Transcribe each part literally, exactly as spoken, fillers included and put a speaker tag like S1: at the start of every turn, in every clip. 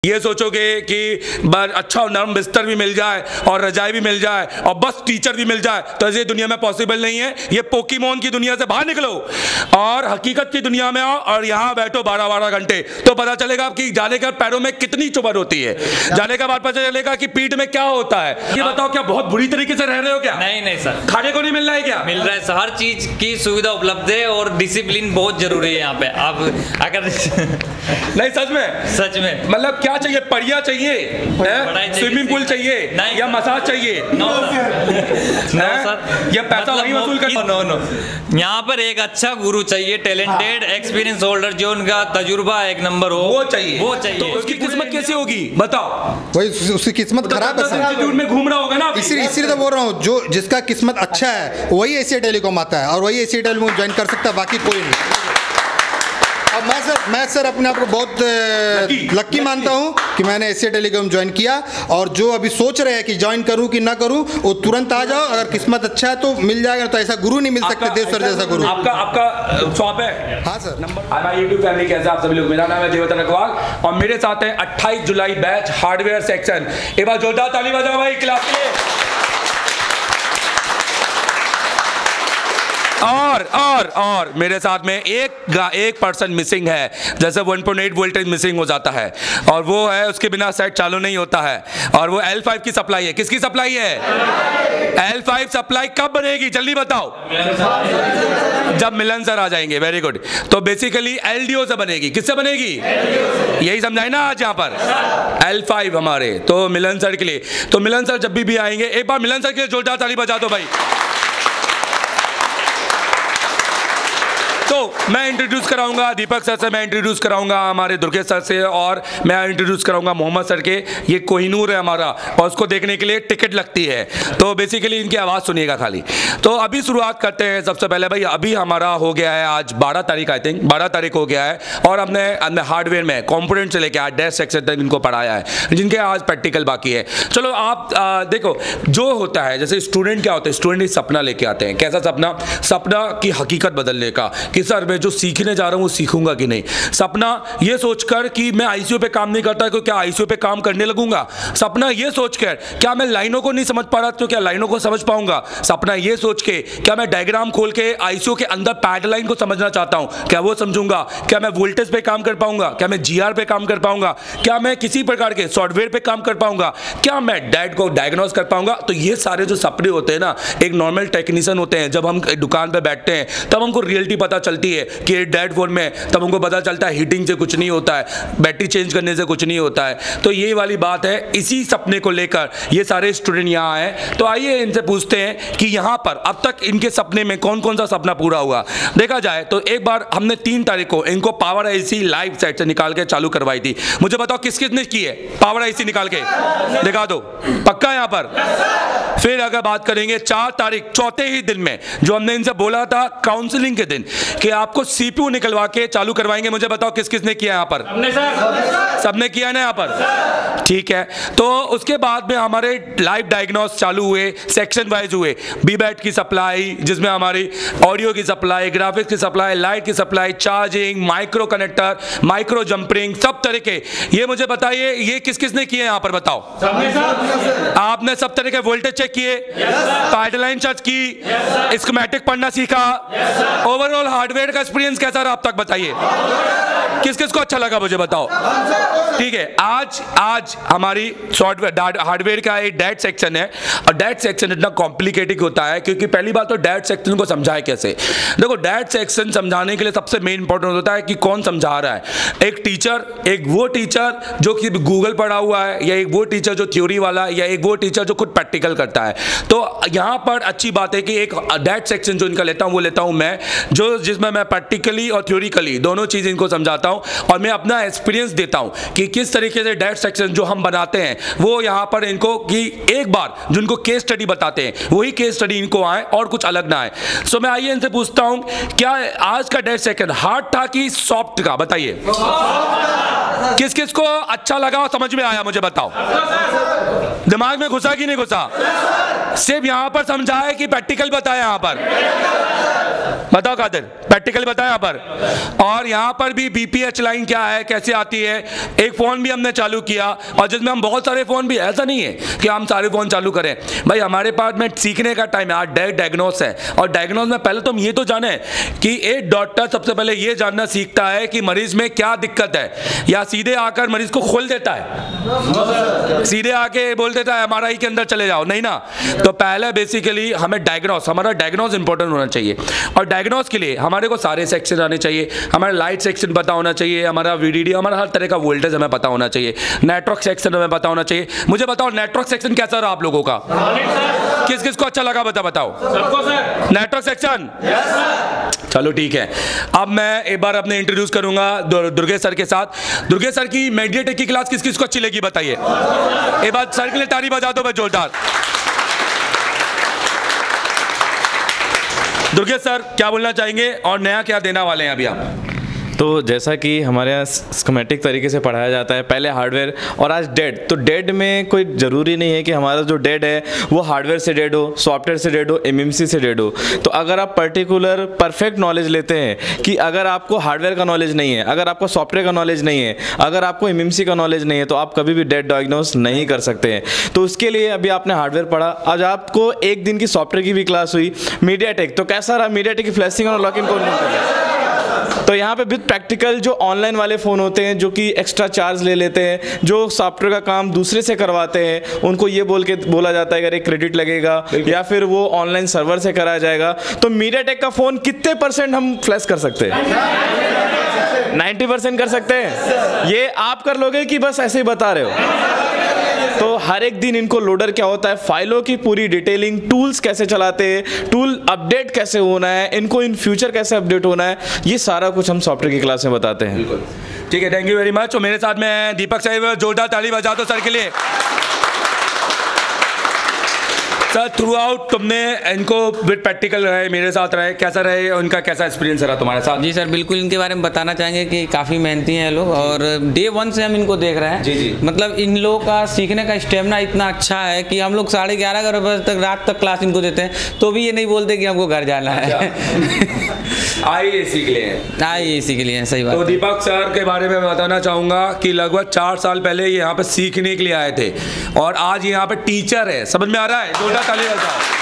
S1: ये सोचोगे कि अच्छा नरम बिस्तर भी मिल जाए और रजाई भी मिल जाए और बस टीचर भी मिल जाए, तो ऐसे दुनिया में पॉसिबल नहीं है। ये पोकेमॉन की दुनिया से बाहर निकलो और हकीकत की दुनिया में आओ और यहाँ बैठो बारह बारह घंटे, तो पता चलेगा कि जाने के पैरों में कितनी चुभन होती है, जाने के बाद पता चलेगा कि पीठ में क्या होता है। ये बताओ क्या बहुत बुरी तरीके से रह रहे हो क्या?
S2: नहीं नहीं सर,
S1: खाने को नहीं मिल रहा है क्या?
S2: मिल रहा है, हर चीज की सुविधा उपलब्ध है और डिसिप्लिन बहुत जरूरी है यहाँ पे। आप अगर
S1: नहीं सच में
S2: सच में
S1: मतलब क्या चाहिए? बढ़िया चाहिए, स्विमिंग पूल चाहिए या मसाज चाहिए?
S2: नो सर,
S1: या पैसा वही वसूल कर?
S2: नो नो, यहाँ पर एक अच्छा गुरु चाहिए, टैलेंटेड एक्सपीरियंस होल्डर, जो उनका तजुर्बा एक नंबर हो,
S1: वो चाहिए
S2: वो चाहिए।
S1: तो उसकी किस्मत कैसी होगी बताओ?
S3: वही उसकी किस्मत खराब है सर,
S1: में घूम रहा होगा ना।
S3: इसीलिए इसीलिए तो बोल रहा हूँ, जो जिसका किस्मत अच्छा है वही एशिया टेलीकॉम आता है और वही एशिया टेलीकॉम ज्वाइन कर सकता है, बाकी कोई नहीं। अब मैं सर मैं सर अपने आप को बहुत लक्की मानता हूँ कि मैंने एशिया टेलीकॉम ज्वाइन किया, और जो अभी सोच रहे हैं कि ज्वाइन करूँ कि ना करूँ, वो तुरंत आ जाओ, अगर किस्मत अच्छा है तो मिल जाएगा, तो ऐसा गुरु नहीं मिल सकता देव सर जैसा गुरु।
S1: आपका आपका शॉप है?
S3: हाँ सर।
S1: नंबर यूट्यूब फैमिली कैसे आप सभी लोग, मेरा नाम है देवतन अग्रवाल और मेरे साथ है अट्ठाईस जुलाई बैच हार्डवेयर सेक्शन। एक बार जोरदार ताली बजाओ भाई क्लास के लिए। और और और मेरे साथ में एक एक पर्सन मिसिंग है, जैसे one point eight voltage missing हो जाता है और वो है, उसके बिना सेट चालू नहीं होता है, और वो एल फाइव की सप्लाई है। किसकी सप्लाई है? एल फाइव सप्लाई कब बनेगी जल्दी बताओ? जब मिलन सर आ जाएंगे। Very good. तो बेसिकली एल डी ओ से बनेगी। किससे बनेगी? यही समझाए ना आज यहाँ पर एल फाइव हमारे, तो मिलन सर के लिए। तो मिलन सर जब भी, भी आएंगे, एक बार मिलन सर के लिए जोरदार ताली बजा दो भाई। तो मैं इंट्रोड्यूस कराऊंगा दीपक सर से, मैं इंट्रोड्यूस कराऊंगा हमारे दुर्गेश सर से, और मैं इंट्रोड्यूस कराऊंगा मोहम्मद सर के। ये कोहिनूर है हमारा और उसको देखने के लिए टिकट लगती है, तो बेसिकली इनकी आवाज़ सुनिएगा खाली। तो अभी शुरुआत करते हैं। सबसे पहले भाई, अभी हमारा हो गया है आज बारह तारीख, आई थिंक बारह तारीख हो गया है, और हमने हमने हार्डवेयर में कंपोनेंट से लेके आज डैश सेक्शन तक इनको पढ़ाया है, जिनके आज प्रैक्टिकल बाकी है। चलो आप आ, देखो जो होता है, जैसे स्टूडेंट क्या होता है, स्टूडेंट एक सपना लेके आते हैं। कैसा सपना? सपना की हकीकत बदलने का, कि सर मैं जो सीखने जा रहा हूँ वो सीखूंगा कि नहीं। सपना ये सोचकर कि मैं आईसीयू पे काम नहीं करता तो क्या आईसीयू पे काम करने लगूंगा। सपना ये सोचकर क्या मैं लाइनों को नहीं समझ पा रहा तो क्या लाइनों को समझ पाऊंगा। सपना ये सोच के क्या मैं डायग्राम खोल के आईसीयू के अंदर पैडलाइन को समझना चाहता हूँ, क्या वो समझूंगा। क्या मैं वोल्टेज पे काम कर पाऊंगा, क्या मैं जीआर पे काम कर पाऊंगा, क्या मैं किसी प्रकार के सॉफ्टवेयर पे काम कर पाऊंगा, क्या मैं डैट को डायग्नोस कर पाऊंगा। तो ये सारे जो सपने होते हैं ना, एक नॉर्मल टेक्नीशियन होते हैं, जब हम दुकान पे बैठते हैं तब हमको रियलिटी पता चलती है कि डेड फोन में, तब हमको पता चलता है हीटिंग से कुछ नहीं होता है, बैटरी चेंज करने से कुछ नहीं होता है। तो ये वाली बात है, इसी सपने को लेकर ये सारे स्टूडेंट यहाँ आए। तो आइए इनसे पूछते हैं कि यहाँ पर अब तक इनके सपने में कौन कौन सा सपना पूरा हुआ। देखा जाए तो एक बार हमने तीन तारीख को इनको पावर आईसी लाइव सेट से निकाल के चालू करवाई थी। मुझे बताओ किस किसने की है पावर आईसी निकाल के? दिखा दो, पक्का यहाँ पर। फिर अगर बात करेंगे चार तारीख चौथे ही दिन में, जो हमने इनसे बोला था काउंसलिंग के दिन कि आपको सीपीयू निकलवा के चालू करवाएंगे, मुझे बताओ किस किसने किया यहाँ पर? सबने सर, सबने किया ना यहाँ पर, ठीक है। तो उसके बाद में हमारे लाइव डायग्नोस चालू हुए, सेक्शन वाइज हुए। बी बैट की सप्लाई, जिसमें हमारी ऑडियो की सप्लाई, ग्राफिक्स की सप्लाई, लाइट की supply, charging, micro connector, micro jumpering, सब तरह के। ये मुझे बताइए ये किस किसने किए यहाँ पर बताओ? सबने सर। आपने सब तरह के वोल्टेज चेक किए, पाइपलाइन चेक की, स्कीमेटिक पढ़ना सीखा, ओवरऑल हार्डवेयर का एक्सपीरियंस कैसा रहा अब तक बताइए? किस किस को अच्छा लगा मुझे बताओ? ठीक है। आज आज हमारी सॉफ्टवेयर हार्डवेयर का एक डैट सेक्शन है, और डैट सेक्शन इतना कॉम्प्लिकेटेड होता है क्योंकि पहली बात तो डैट सेक्शन को समझाए कैसे। देखो डैट सेक्शन समझाने के लिए सबसे मेन इंपॉर्टेंट होता है कि कौन समझा रहा है। एक टीचर, एक वो टीचर जो कि गूगल पढ़ा हुआ है, या एक वो टीचर जो थ्योरी वाला है, या एक वो टीचर जो खुद प्रैक्टिकल करता है। तो यहाँ पर अच्छी बात है कि एक डैट सेक्शन जो इनका लेता हूँ वो लेता हूँ मैं, जो जिसमें मैं प्रैक्टिकली और थ्योरिकली दोनों चीज़ इनको समझाता हूँ, और मैं अपना एक्सपीरियंस देता हूँ कि किस तरीके से डैट सेक्शन जो हम बनाते हैं वो यहाँ पर इनको कि एक बार जिनको केस स्टडी बताते हैं वही केस स्टडी इनको आए और कुछ अलग ना आए। सो मैं आइए इनसे पूछता हूँ, क्या आज का डैट सेक्शन हार्ड था कि सॉफ्ट का? बताइए किस किस को अच्छा लगा और समझ में आया मुझे बताओ? दिमाग में घुसा कि नहीं घुसा? सिर्फ यहाँ पर समझा है कि प्रैक्टिकल बताया यहाँ पर? बताओ कादिर, प्रैक्टिकल बताओ यहाँ पर। और यहाँ पर भी बीपीएच लाइन क्या है, कैसे आती है। एक फ़ोन भी हमने चालू किया और जिसमें हम बहुत सारे फ़ोन भी, ऐसा नहीं है कि हम सारे फ़ोन चालू करें भाई, हमारे पास में सीखने का टाइम है। आज डायग्नोस है और डायग्नोस में पहले तो हम ये तो जाने कि एक डॉक्टर सबसे पहले ये जानना सीखता है कि मरीज में क्या दिक्कत है, या सीधे आकर मरीज को खोल देता है, सीधे आके बोल देता है एमआरआई के अंदर चले जाओ, नहीं ना। तो पहले बेसिकली हमें डायग्नोस, हमारा डायग्नोस इंपॉर्टेंट होना चाहिए और डायग्नोस के लिए हमारे को सारे सेक्शन आने चाहिए। हमारा लाइट सेक्शन पता होना चाहिए, हमारा वीडीडी, हमारा हर तरह का वोल्टेज हमें पता होना चाहिए, नेटवर्क सेक्शन हमें पता होना चाहिए। मुझे बताओ नेटवर्क सेक्शन कैसा रहा आप लोगों का, किस किस को अच्छा लगा बता बताओ। सबको सर। नेटवर्क सेक्शन चलो ठीक है। अब मैं एक बार अपने इंट्रोड्यूस करूंगा दुर्गेश सर के साथ। दुर्गेश सर की मेडिएटेक की क्लास किस किस को अच्छी लगी बताइए। एक बार सर के लिए ताली बजा दो भाई जोरदार। दुर्गेश सर क्या बोलना चाहेंगे और नया क्या देना वाले हैं अभी आप।
S4: तो जैसा कि हमारे यहाँ स्कीमेटिक तरीके से पढ़ाया जाता है, पहले हार्डवेयर और आज डेड। तो डेड में कोई ज़रूरी नहीं है कि हमारा जो डेड है वो हार्डवेयर से डेड हो, सॉफ्टवेयर से डेड हो, एमएमसी से डेड हो। तो अगर आप पर्टिकुलर परफेक्ट नॉलेज लेते हैं कि अगर आपको हार्डवेयर का नॉलेज नहीं है, अगर आपको सॉफ्टवेयर का नॉलेज नहीं है, अगर आपको एमएमसी का नॉलेज नहीं है, तो आप कभी भी डेड डायग्नोस नहीं कर सकते हैं। तो उसके लिए अभी आपने हार्डवेयर पढ़ा, आज आपको एक दिन की सॉफ्टवेयर की भी क्लास हुई मीडियाटेक। तो कैसा रहा मीडियाटेक की फ्लैशिंग और लॉक इन कौन करेगा। तो यहाँ पे विद प्रैक्टिकल जो ऑनलाइन वाले फ़ोन होते हैं जो कि एक्स्ट्रा चार्ज ले लेते हैं, जो सॉफ्टवेयर का काम दूसरे से करवाते हैं, उनको ये बोल के बोला जाता है अगर एक क्रेडिट लगेगा या फिर वो ऑनलाइन सर्वर से कराया जाएगा। तो मीडियाटेक का फ़ोन कितने परसेंट हम फ्लैश कर सकते हैं? नाइन्टी परसेंट कर सकते हैं। ये आप कर लोगे कि बस ऐसे ही बता रहे हो? तो हर एक दिन इनको लोडर क्या होता है, फाइलों की पूरी डिटेलिंग, टूल्स कैसे चलाते हैं, टूल अपडेट कैसे होना है, इनको इन फ्यूचर कैसे अपडेट होना है, ये सारा कुछ हम सॉफ्टवेयर की क्लास में बताते हैं।
S1: बिल्कुल ठीक है, थैंक यू वेरी मच। और मेरे साथ में दीपक साहब, जोरदार ताली बजा दो सर के लिए। सर थ्रू आउट तुमने इनको विद प्रैक्टिकल रहे, मेरे साथ रहे, कैसा रहे, उनका कैसा एक्सपीरियंस रहा तुम्हारे साथ?
S2: जी सर बिल्कुल, इनके बारे में बताना चाहेंगे कि काफ़ी मेहनती हैं लोग और डे वन से हम इनको देख रहे हैं।
S1: जी जी।
S2: मतलब इन लोगों का सीखने का स्टेमिना इतना अच्छा है कि हम लोग साढ़े ग्यारह ग्यारह बजे तक रात तक क्लास इनको देते हैं तो भी ये नहीं बोलते कि हमको घर जाना है।
S1: आई इसी के लिए
S2: आई इसी के लिए सही बात।
S1: तो दीपक सर के बारे में बताना चाहूँगा कि लगभग चार साल पहले ये यहाँ पे सीखने के लिए आए थे और आज यहाँ पे टीचर है। समझ में आ रहा है? जोरदार ताली बजाओ।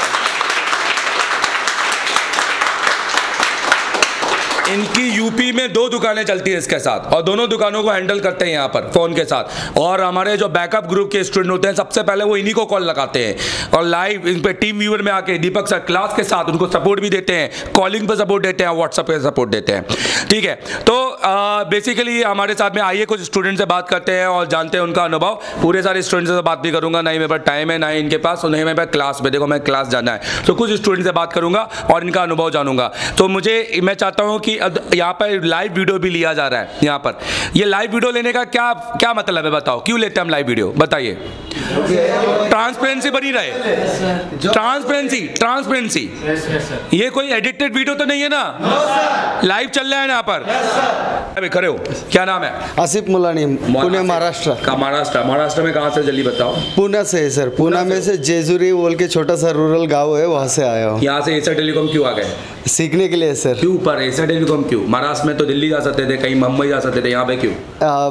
S1: इनकी यूपी में दो दुकानें चलती है इसके साथ और दोनों दुकानों को हैंडल करते हैं यहाँ पर फ़ोन के साथ। और हमारे जो बैकअप ग्रुप के स्टूडेंट होते हैं सबसे पहले वो इन्हीं को कॉल लगाते हैं और लाइव इन पे टीम व्यूअर में आके दीपक सर क्लास के साथ उनको सपोर्ट भी देते हैं, कॉलिंग पे सपोर्ट देते हैं, व्हाट्सएप पे सपोर्ट देते हैं। ठीक है, तो बेसिकली हमारे साथ में आइए कुछ स्टूडेंट से बात करते हैं और जानते हैं उनका अनुभव। पूरे सारे स्टूडेंट से बात भी करूँगा, ना ही मेरे पास टाइम है ना ही इनके पास, और नहीं मेरे पास क्लास में, देखो मैं क्लास जाना है तो कुछ स्टूडेंट से बात करूँगा और इनका अनुभव जानूंगा। तो मुझे मैं चाहता हूँ कि यहाँ पर लाइव वीडियो भी लिया जा रहा है। यहाँ पर ये लाइव वीडियो लेने का क्या क्या मतलब है बताओ, क्यों लेते हैं हम लाइव वीडियो बताइए? ट्रांसपेरेंसी बनी रहे, ट्रांसपेरेंसी ट्रांसपेरेंसी ये कोई एडिटेड वीडियो तो नहीं है ना? लाइव चल रहा है ना यहाँ पर? अभी खड़े हो, क्या नाम है?
S5: आसिफ मुलानी, पुणे महाराष्ट्र
S1: का। महाराष्ट्र महाराष्ट्र में कहाँ से? जल्दी बताओ।
S5: पुणे से है सर, पुणे में से जेजुरी बोल के छोटा सा रूरल गांव है, वहाँ से आया हूँ।
S1: यहाँ से एशिया टेलीकॉम क्यों आ गए?
S5: सीखने के लिए सर।
S1: क्यों पर एशिया टेलीकॉम क्यों? महाराष्ट्र में तो दिल्ली जा सकते थे, कहीं मुंबई जा सकते थे, यहाँ पे क्यों?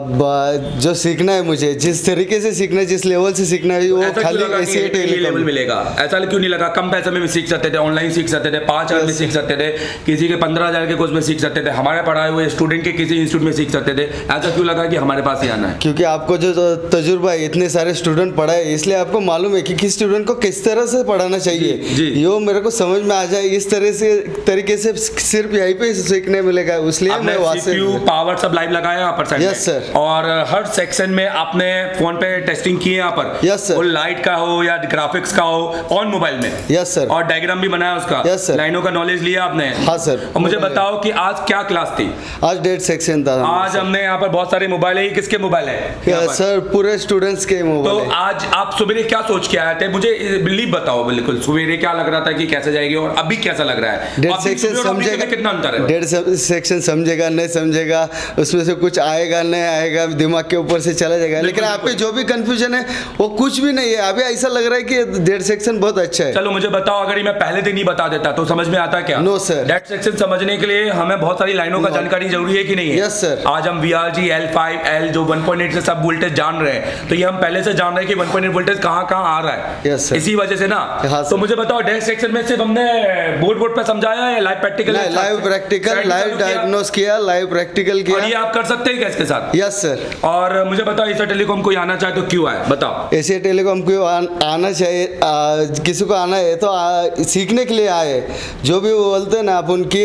S5: अब जो सीखना है मुझे, जिस तरीके से सीखना है, जिस लेवल से सीखना है, वो खाली एशिया टेलीकॉम
S1: मिलेगा। ऐसा क्यों नहीं लगा? कम पैसे में भी सीख सकते थे, ऑनलाइन सीख सकते थे, पाँच हजार में सीख सकते थे, किसी के पंद्रह हजार के कोर्स में सीख सकते थे, हमारे पढ़ाए हुए स्टूडेंट के किसी इंस्टीट्यूट में सीख सकते थे। ऐसा क्यों लगा कि हमारे पास ही आना है?
S5: क्योंकि आपको जो तजुर्बा है, इतने सारे स्टूडेंट पढ़ाए, इसलिए आपको मालूम है कि किस स्टूडेंट को किस तरह से पढ़ाना चाहिए। ये मेरे को समझ में आ जाए, इस तरह से तरीके से सिर्फ यहीं पे सीखने मिलेगा, इसलिए मैं वहाँ से
S1: पावर सब लाइव लगाया यहाँ पर।
S5: Yes sir.
S1: और हर सेक्शन में आपने फोन पे टेस्टिंग की है यहाँ पर?
S5: Yes sir.
S1: वो लाइट का हो या ग्राफिक्स का हो, ऑन मोबाइल में?
S5: Yes sir.
S1: और डायग्राम भी बनाया उसका?
S5: Yes sir.
S1: लाइनों का नॉलेज लिया आपने?
S5: हाँ सर।
S1: और मुझे बताओ कि आज क्या क्लास थी?
S5: आज डेट सेक्शन था।
S1: आज हमने यहाँ पर बहुत सारे मोबाइल है, ये किसके मोबाइल है
S5: सर? पूरे स्टूडेंट्स के मोबाइल।
S1: तो आज आप सवेरे क्या सोच के आए थे? मुझे बिलीव बताओ बिल्कुल, सवेरे क्या लग रहा था कि कैसे जाएगी और अभी कैसा लग रहा है?
S5: डेढ़
S1: Public
S5: सेक्शन
S1: में और public
S5: समझेगा,
S1: में कितना अंतर है?
S5: डेढ़ सेक्शन समझेगा नहीं समझेगा, उसमें से कुछ आएगा नहीं आएगा, दिमाग के ऊपर से चला जाएगा। लेकिन आप पे जो भी कंफ्यूजन है वो कुछ भी नहीं है। अभी ऐसा लग रहा है कि डेढ़ सेक्शन बहुत अच्छा है।
S1: चलो मुझे बताओ, अगर मैं पहले दिन ही बता देता तो समझ में आता क्या?
S5: No sir.
S1: डेट सेक्शन समझने के लिए हमें बहुत सारी लाइनों का जानकारी जरूरी है कि नहीं है?
S5: Yes sir.
S1: आज हम V R G, L five, L जो वन पॉइंट एट से सब वोल्टेज जान रहे हैं, तो ये हम पहले से जान रहे हैं कि वन पॉइंट एट वोल्टेज कहां कहां आ रहा है।
S5: Yes sir.
S1: इसी वजह से ना।
S5: हाँ
S1: तो मुझे बताओ, डेट सेक्शन में सिर्फ हमने बोर्ड बोर्ड पे समझाया है, live practical?
S5: Live practical, live diagnose किया, लाइव प्रैक्टिकल किया।
S1: और ये आप कर सकते हैं क्या इसके साथ?
S5: Yes sir.
S1: और मुझे बताओ, एशिया टेलीकॉम कोई आना चाहे तो क्यों आए, बताओ।
S5: एशिया टेलीकॉम को आना चाहिए, आ, किसी को आना है तो आ, सीखने के लिए आए। जो भी वो बोलते हैं ना, आप उनकी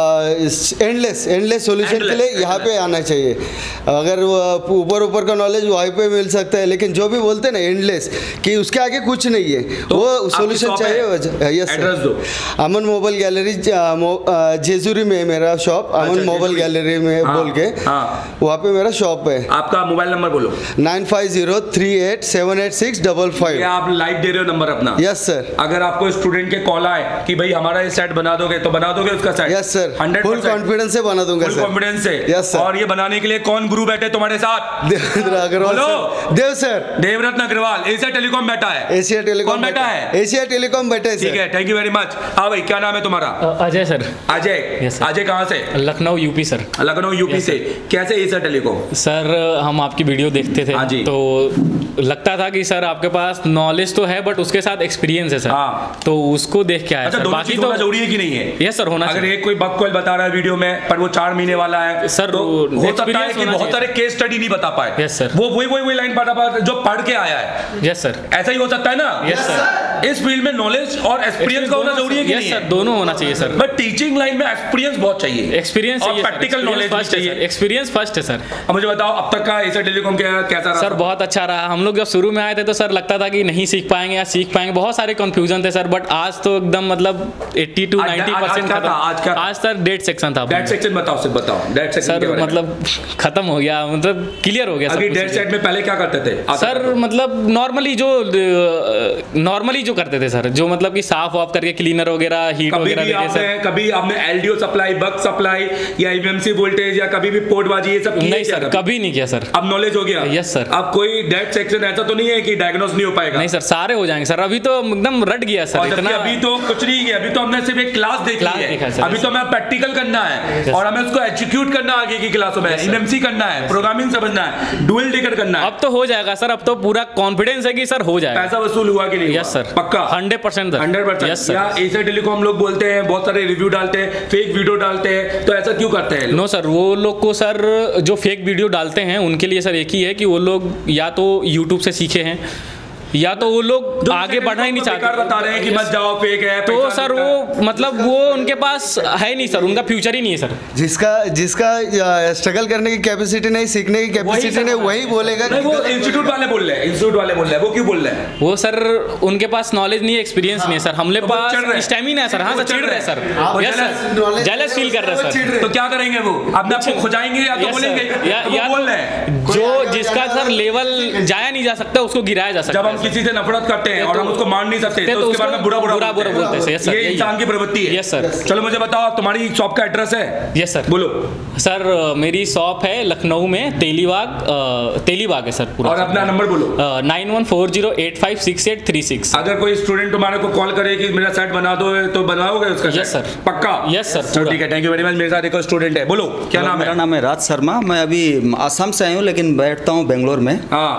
S5: एंडलेस एंडलेस सॉल्यूशन के लिए यहाँ पे आना चाहिए। अगर वो ऊपर ऊपर का नॉलेज वहीं पे मिल सकता है, लेकिन जो भी बोलते हैं ना एंडलेस, कि उसके आगे कुछ नहीं है,
S1: तो
S5: वो सॉल्यूशन चाहिए। यस
S1: एड्रेस दो।
S5: अमन मोबाइल गैलरी जेजुरी में मेरा शॉप, अमन मोबाइल गैलरी में बोल के वहाँ पे मेरा शॉप है।
S1: आपका मोबाइल नंबर बोलो।
S5: Nine five zero three eight seven eight six double five.
S1: आप लाइव दे रहे हो नंबर अपना?
S5: Yes sir.
S1: अगर आपको स्टूडेंट के कॉल आए कि भाई हमारा ये सेट बना दोगे, तो बना दोगे उसका set?
S5: Yes sir.
S1: Hundred
S5: full confidence से बना दूंगा
S1: फुल
S5: सर।
S1: कॉन्फिडेंस से।
S5: Yes sir.
S1: और ये बनाने के लिए कौन गुरु बैठे तुम्हारे साथ?
S5: Devendra Agrawal sir. Dev sir.
S1: Devratna Agrawal. Asia telecom बैठा है।
S5: एशिया टेलीकॉम
S1: बैठा है?
S5: एशिया टेलीकॉम बैठा है।
S1: ठीक है, थैंक यू वेरी मच। हाँ भाई, क्या नाम है तुम्हारा?
S6: अजय सर।
S1: अजय। अजय कहाँ से?
S6: Lucknow UP sir.
S1: Lucknow UP से। कैसे एशिया टेलीकॉम?
S6: सर हम आपकी वीडियो देखते थे तो लगता था कि सर आपके पास नॉलेज तो है बट उसके साथ एक्सपीरियंस है सर।
S1: हाँ।
S6: तो उसको देख के आया
S1: अच्छा,
S6: सर।
S1: बाकी तो जरूरी है कि नहीं है?
S6: यस सर, होना
S1: अगर
S6: चाहिए।
S1: एक कोई बग कॉल बता रहा है वीडियो में पर वो चार महीने वाला है
S6: सर,
S1: तो हो सकता है कि
S6: होना
S1: बहुत सारे
S6: चाहिए।
S1: केस स्टडी नहीं बता पाए।
S6: Yes sir.
S1: वो वही वही वही लाइन बता पाए जो पढ़ के आया है।
S6: Yes sir.
S1: ऐसा ही हो सकता है ना?
S6: Yes sir.
S1: इस फील्ड में नॉलेज और एक्सपीरियंस का होना जरूरी है कि नहीं?
S6: यस सर, दोनों होना चाहिए सर।
S1: बट टीचिंग लाइन में एक्सपीरियंस बहुत चाहिए।
S6: एक्सपीरियंस
S1: और प्रैक्टिकल नॉलेज भी चाहिए।
S6: एक्सपीरियंस फर्स्ट है सर।
S1: अब मुझे बताओ, अब तक का एशिया टेलीकॉम कैसा रहा?
S6: सर बहुत अच्छा रहा। हम लोग जब शुरू में आए थे तो सर लगता था कि नहीं सीख पाएंगे या सीख पाएंगे, बहुत सारे कंफ्यूजन थे सर। बट आज तो एकदम मतलब अस्सी टू नब्बे परसेंट खत्म।
S1: आज का
S6: आज सर डेट सेक्शन था।
S1: डेट सेक्शन बताओ, सिर्फ बताओ डेट सेक्शन
S6: सर। मतलब खत्म हो गया, मतलब क्लियर हो गया।
S1: अभी डेट सेट में पहले क्या करते थे
S6: सर? मतलब नॉर्मली जो नॉर्मली जो करते थे सर, जो मतलब कि साफ वाफ करके क्लीनर वगैरह हीट वगैरह देके सर।
S1: कभी आपने एलडीओ सप्लाई, बक सप्लाई या ईएमसी वोल्टेज या कभी भी पोर्टबाजी ये सब
S6: नहीं सर, कभी नहीं किया सर।
S1: अब नॉलेज हो गया?
S6: Yes sir.
S1: अब कोई डेट सेक्शन ऐसा तो नहीं है कि डायग्नोस नहीं हो पाएगा?
S6: नहीं सर, सारे हो जाएंगे सर। अभी तो एकदम रट गया सर इतना।
S1: अभी तो कुछ नहीं है, अभी तो हमने सिर्फ एक क्लास देखी है। अभी तो हमें प्रैक्टिकल करना है और हमें उसको एग्जीक्यूट करना आगे की क्लासों में। ईएमसी करना है, प्रोग्रामिंग समझना है, डुअल टिकट करना है।
S6: अब तो हो जाएगा सर। अब तो पूरा कॉन्फिडेंस है कि सर हो जाएगा।
S1: पैसा वसूल हुआ कि नहीं?
S6: यस सर,
S1: पक्का
S6: hundred percent
S1: hundred percent.
S6: Yes sir.
S1: या एशिया टेलीकॉम लोग बोलते हैं बहुत सारे रिव्यू डालते हैं, फेक वीडियो डालते हैं, तो ऐसा क्यों करते हैं?
S6: नो सर, वो लोग को सर जो फेक वीडियो डालते हैं उनके लिए सर एक ही है कि वो लोग या तो यूट्यूब से सीखे हैं या तो वो लोग आगे बढ़ना ही नहीं चाहते।
S1: बता रहे हैं कि मत जाओ, फेक है।
S6: तो सर वो मतलब वो उनके पास है नहीं सर, उनका फ्यूचर ही नहीं है सर।
S5: जिसका जिसका स्ट्रगल करने की कैपेसिटी नहीं, सीखने की कैपेसिटी नहीं, वही बोलेगा।
S1: नहीं, वो इंस्टीट्यूट वाले बोल रहे हैं, इंस्टीट्यूट वाले बोल रहे हैं। वो क्यों बोल रहे हैं?
S6: वो सर उनके पास नॉलेज नहीं है, एक्सपीरियंस नहीं है सर। हमले पास स्टैमिना है सर। हाँ सर, चिढ़ रहे sir. Yes sir, jealous feel कर रहे सर।
S1: तो क्या करेंगे वो? अपने आपको खुजाएंगे या तो बोलेंगे?
S6: या बोल रहे हैं जो जिसका सर लेवल जाया नहीं जा सकता उसको गिराया जा सकता है।
S1: जब हम किसी से नफरत करते हैं और हम उसको मान नहीं सकते तो उसके बारे में बुरा बुरा
S6: बुरा बोलते हैं। यस सर,
S1: ये इंसान की प्रवृत्ति है।
S6: Yes sir.
S1: चलो मुझे बताओ, तुम्हारी शॉप का एड्रेस है?
S6: Yes sir.
S1: बोलो
S6: सर। मेरी शॉप है लखनऊ में, तेलीबाग। तेलीबाग है सर पूरा।
S1: और अपना नंबर बोलो।
S6: Nine one four zero eight five six eight three six.
S1: अगर कोई स्टूडेंट तुम्हारे को कॉल करे कि मेरा सेट बना दो तो बनवाओगे उसका?
S6: Yes sir.
S1: पक्का?
S6: Yes sir.
S1: चलो ठीक है, थैंक यू वेरी मच। मेरे साथ एक स्टूडेंट है, बोलो क्या नाम है?
S7: मेरा नाम है राज शर्मा। मैं अभी आसाम से आया हूँ लेकिन बैठता हूँ बेंगलोर में।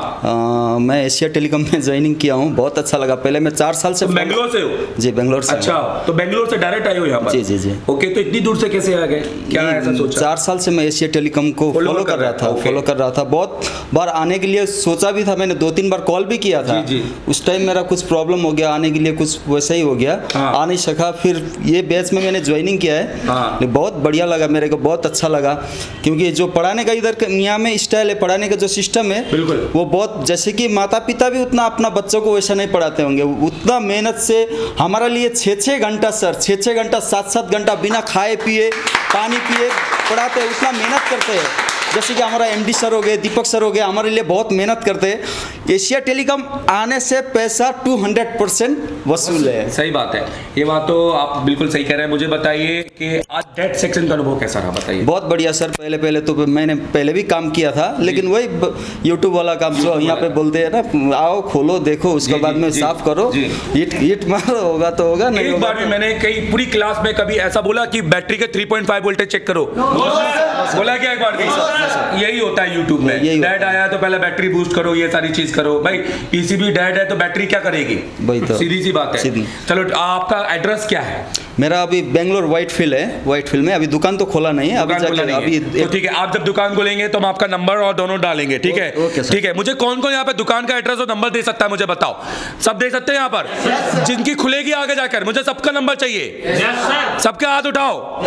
S1: हाँ।
S7: मैं एशिया टेलीकॉम में ज्वाइनिंग किया हूँ, बहुत अच्छा लगा। पहले मैं चार साल से
S1: बेंगलोर से हो?
S7: जी बेंगलोर से।
S1: अच्छा, तो बेंगलोर से डायरेक्ट आए हो यहाँ पर?
S7: जी जी जी।
S1: ओके, तो इतनी दूर से कैसे आ गए? क्या ऐसा सोचा?
S7: चार साल से मैं एशिया टेलीकॉम को फॉलो कर रहा था फॉलो कर रहा था बहुत बार आने के लिए सोचा भी था, मैंने दो तीन बार कॉल भी किया था।
S1: जी, जी।
S7: उस टाइम मेरा कुछ प्रॉब्लम हो गया, आने के लिए कुछ वैसा ही हो गया।
S1: हाँ।
S7: आ नहीं सका। फिर ये बैच में मैंने ज्वाइनिंग किया है।
S1: हाँ।
S7: बहुत बढ़िया लगा मेरे को, बहुत अच्छा लगा। क्योंकि जो पढ़ाने का इधर यहाँ में स्टाइल है, पढ़ाने का जो सिस्टम है
S1: बिल्कुल
S7: वो बहुत, जैसे कि माता पिता भी उतना अपना बच्चों को वैसा नहीं पढ़ाते होंगे, उतना मेहनत से हमारे लिए छः छः घंटा सर छः छः घंटा सात सात घंटा बिना खाए पिए पानी पिए पढ़ाते हैं, उतना मेहनत करते हैं। जैसे कि हमारा एमडी सर हो गए, दीपक सर हो गए, हमारे लिए बहुत मेहनत करते हैं। एशिया टेलीकॉम आने से पैसा टू हंड्रेड परसेंट वसूल है।
S1: सही बात है, ये बात तो आप बिल्कुल सही कह रहे हैं। मुझे बताइए कि आज डेट सेक्शन का अनुभव कैसा रहा, बताइए।
S7: बहुत बढ़िया सर। पहले पहले तो मैंने पहले भी काम किया था, लेकिन वही यूट्यूब वाला काम जो यहाँ पे बोलते हैं ना, आओ खोलो देखो, उसके बाद में साफ करो, ईट ईट मारो, होगा तो होगा, नहीं
S1: एक बार भी मैंने कई पूरी क्लास में कभी ऐसा बोला कि बैटरी के three point five voltage check करो, बोला क्या एक बार भी? यही होता है यूट्यूब में, डेड आया तो पहले बैटरी बूस्ट करो, ये सारी चीज करो। भाई पीसीबी डेड है तो बैटरी क्या करेगी,
S7: तो
S1: सीधी सी बात है। चलो आपका एड्रेस क्या है?
S7: मेरा अभी बेंगलोर व्हाइटफील्ड है, व्हाइटफील्ड में अभी दुकान तो खोला नहीं है, अभी जाके अभी
S1: तो ठीक है। आप जब दुकान खोलेंगे तो हम आपका नंबर और दोनों डालेंगे, ठीक है? ठीक है। मुझे कौन कौन यहाँ पे दुकान का एड्रेस और नंबर दे सकता है, मुझे बताओ। सब दे सकते हैं यहाँ पर? जिनकी खुलेगी आगे जाकर, मुझे सबका नंबर चाहिए, सबके हाथ उठाओ।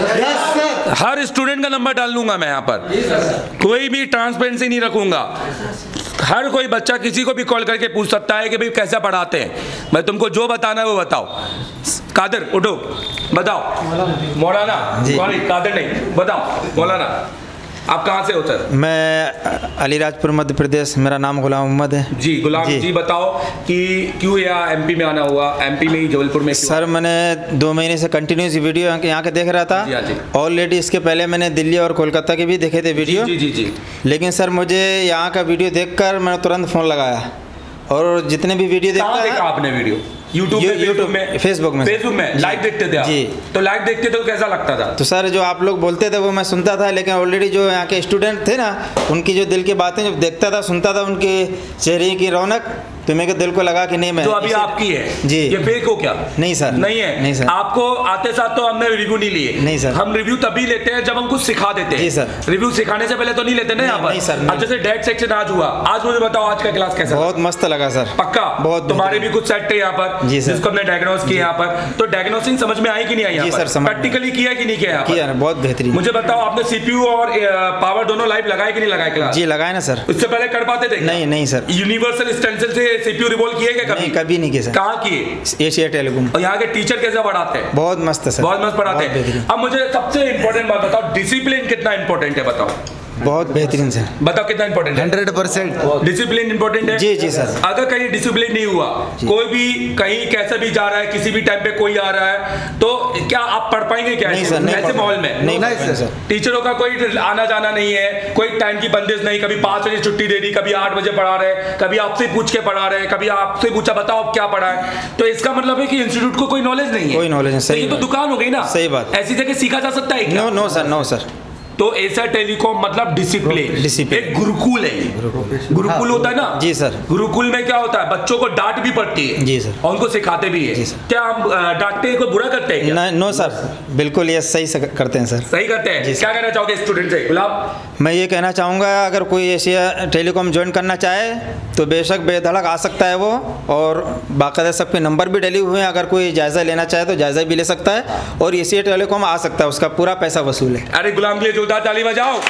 S1: हर स्टूडेंट का नंबर डाल लूंगा मैं यहाँ पर, कोई भी ट्रांसपेरेंसी नहीं रखूंगा। हर कोई बच्चा किसी को भी कॉल करके पूछ सकता है कि भाई कैसे पढ़ाते हैं, मैं तुमको जो बताना है वो बताओ। कादर उठो, बताओ। मौलाना, सॉरी कादर नहीं, बताओ मौलाना, आप कहाँ से हो सर?
S8: मैं अलीराजपुर मध्य प्रदेश, मेरा नाम गुलाम मोहम्मद है।
S1: जी गुलाम जी, जी बताओ कि क्यों यहाँ एमपी में आना हुआ? एमपी में ही, जबलपुर में?
S8: सर मैंने दो महीने से कंटिन्यूस वीडियो यहाँ के यहाँ के देख रहा था। ऑलरेडी इसके पहले मैंने दिल्ली और कोलकाता के भी देखे थे वीडियो।
S1: जी जी जी।
S8: लेकिन सर मुझे यहाँ का वीडियो देखकर मैंने तुरंत फ़ोन लगाया और जितने भी वीडियो देखता
S1: देखा आपने वीडियो? यूट्यूब में, यूट्यूब में,
S8: फेसबुक में,
S1: फेसबुक में लाइव देखते थे आप?
S8: जी।
S1: तो लाइव देखते थे तो कैसा लगता था?
S8: तो सर जो आप लोग बोलते थे वो मैं सुनता था, लेकिन ऑलरेडी जो यहाँ के स्टूडेंट थे ना, उनकी जो दिल की बातें जब देखता था, सुनता था, उनके चेहरे की रौनक, तो मेरे को दिल को लगा कि नहीं मैं
S1: जो अभी आपकी है
S8: जी,
S1: ये फेक हो क्या?
S8: नहीं सर,
S1: नहीं है।
S8: नहीं सर।
S1: आपको आते साथ तो हमने रिव्यू नहीं लिए।
S8: नहीं सर।
S1: हम रिव्यू तभी लेते हैं जब हम कुछ सिखा देते हैं।
S8: जी सर।
S1: रिव्यू सिखाने से पहले तो नहीं लेते ना यहाँ पर।
S8: नहीं सर।
S1: अब जैसे डेट सेक्शन आज हुआ, आज मुझे बताओ आज का क्लास कैसा?
S8: बहुत मस्त लगा सर।
S1: पक्का?
S8: बहुत।
S1: तुम्हारे भी कुछ सेट थे यहाँ पर जिसको हमने डायग्नोस किया यहाँ पर, तो डायग्नोसिंग समझ में आई कि नहीं आई?
S8: जी सर,
S1: प्रैक्टिकली किया कि नहीं किया?
S8: किया, बहुत बेहतरीन।
S1: मुझे बताओ आपने सीपीयू और पावर दोनों लाइव लगाए कि नहीं लगाए क्लास?
S8: जी लगाए ना सर।
S1: इससे पहले कर पाते थे?
S8: नहीं नहीं सर।
S1: यूनिवर्सल स्टेंसिल से सीपीयू रिवॉल्व किए क्या कभी?
S8: कभी नहीं किया सर।
S1: कहाँ किए?
S8: Asia Telecom.
S1: और यहाँ के टीचर कैसे पढ़ाते हैं?
S8: बहुत मस्त है सर,
S1: बहुत मस्त पढ़ाते हैं। अब मुझे सबसे इंपॉर्टेंट बात बताओ, डिसिप्लिन कितना इंपॉर्टेंट है बताओ?
S8: बहुत बेहतरीन सर।
S1: बताओ कितना इंपॉर्टेंट है?
S5: हंड्रेड परसेंट
S1: डिसिप्लिन इंपॉर्टेंट है।
S8: जी जी सर।
S1: अगर कहीं डिसिप्लिन नहीं हुआ, कोई भी कहीं कैसे भी जा रहा है, किसी भी टाइम पे कोई आ रहा है, तो क्या आप पढ़ पाएंगे क्या?
S8: नहीं सर, नहीं
S1: ऐसे माहौल में
S8: नहीं, नहीं सर।
S1: टीचरों का कोई आना जाना नहीं है, कोई टाइम की बंदिश नहीं, कभी पाँच बजे छुट्टी दे दी, कभी आठ बजे पढ़ा रहे, कभी आपसे पूछ के पढ़ा रहे, कभी आपसे पूछा बताओ आप क्या पढ़ा है, तो इसका मतलब है कि इंस्टीट्यूट को कोई नॉलेज नहीं है।
S8: कोई नॉलेज नहीं। सही,
S1: ये तो दुकान हो गई ना।
S8: सही बात।
S1: ऐसी जगह सीखा जा सकता है क्या?
S8: No no sir, no sir.
S1: तो एशिया टेलीकॉम मतलब डिसिप्लिन,
S8: डिसिप्लिन।
S1: एक गुरुकुल है। गुरुकुल होता है ना?
S8: जी सर।
S1: गुरुकुल में क्या होता है, बच्चों को डांट भी पड़ती है।
S8: जी सर।
S1: और उनको सिखाते भी है। क्या हम डांटते हैं, कोई बुरा करते हैं क्या?
S8: नो सर, बिल्कुल ये सही से करते हैं सर।
S1: सही करते हैं। क्या कहना चाहोगे स्टूडेंट से? गुलाब,
S8: मैं ये कहना चाहूँगा अगर कोई एशिया टेलीकॉम ज्वाइन करना चाहे तो बेशक बेधड़क आ सकता है वो, और बाकायदा सब पे नंबर भी डले हुए हैं। अगर कोई जायज़ा लेना चाहे तो जायज़ा भी ले सकता है, और एशिया टेलीकॉम आ सकता है, उसका पूरा पैसा वसूल है।
S1: अरे गुलाम के लिए जोरदार ताली बजाओ।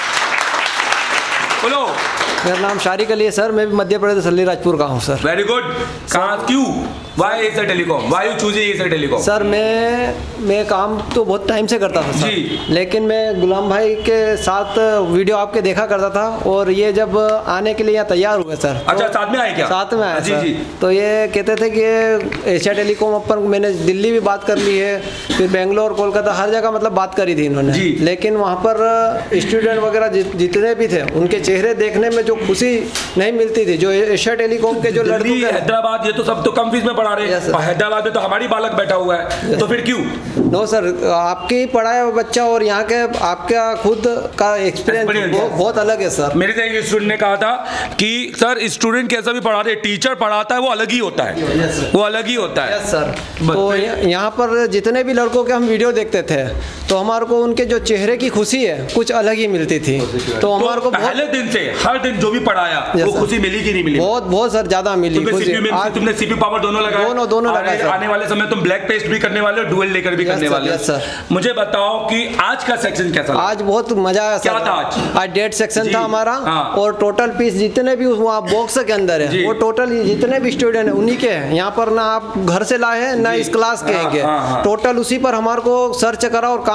S1: बोलो।
S9: मेरा नाम शारिक अली है सर, मैं भी मध्य प्रदेश अलीराजपुर का हूँ सर।
S1: Very good. कहाँ, क्यों, why Asia Telecom, why you choosing Asia Telecom?
S9: Sir मैं मैं काम तो बहुत टाइम से करता था सर जी, लेकिन मैं गुलाम भाई के साथ वीडियो आपके देखा करता था, और ये जब आने के लिए यहाँ तैयार हुए सर।
S1: अच्छा, तो साथ में आए क्या?
S9: साथ में आए
S1: जी
S9: सर।
S1: जी।
S9: तो ये कहते थे कि एशिया टेलीकॉम पर मैंने दिल्ली भी बात कर ली है, फिर बेंगलोर, कोलकाता, हर जगह मतलब बात करी थी इन्होंने, लेकिन वहाँ पर स्टूडेंट वगैरह जितने भी थे उनके चेहरे देखने में जो खुशी नहीं मिलती थी, जो एशिया टेलीकॉम के जो लड़के,
S1: हैदराबाद, ये तो सब तो कम फीस में पढ़ा रहे हैं, और हैदराबाद में तो हमारी बालक बैठा हुआ है, तो फिर क्यों?
S9: नो सर, आपके पढ़ाया हुआ बच्चा और यहाँ के आपका खुद का एक्सपीरियंस बहुत अलग है सर।
S1: मेरे से एक स्टूडेंट ने कहा था कि सर स्टूडेंट कैसा भी पढ़ा रहे, टीचर पढ़ाता है वो अलग ही होता है, वो अलग ही होता है।
S9: Yes sir. तो यहाँ पर जितने भी लड़कों के हम वीडियो देखते थे तो हमारे को उनके जो चेहरे की खुशी है कुछ अलग ही मिलती थी। तो हमारे को
S1: पहले दिन से हर दिन जो भी पढ़ाया वो खुशी मिली कि नहीं मिली?
S9: बहुत बहुत सर ज्यादा मिली।
S1: तुमने सीपी पावर दोनों लगाया?
S9: दोनों दोनों लगाए।
S1: आने वाले समय तुम ब्लैक पेस्ट भी करने वाले हो, डुअल लेकर भी करने वाले हो। मुझे बताओ कि आज का सेक्शन कैसा?
S9: आज बहुत मजा आया सर।
S1: क्या था आज?
S9: आज डेट सेक्शन था हमारा, और टोटल पीस जितने भी वहाँ बॉक्स के अंदर है वो टोटल जितने भी स्टूडेंट है उन्हीं के यहाँ पर, ना आप घर से लाए हैं ना इस क्लास के हैं, टोटल उसी पर हमारे को सर्च करा और काम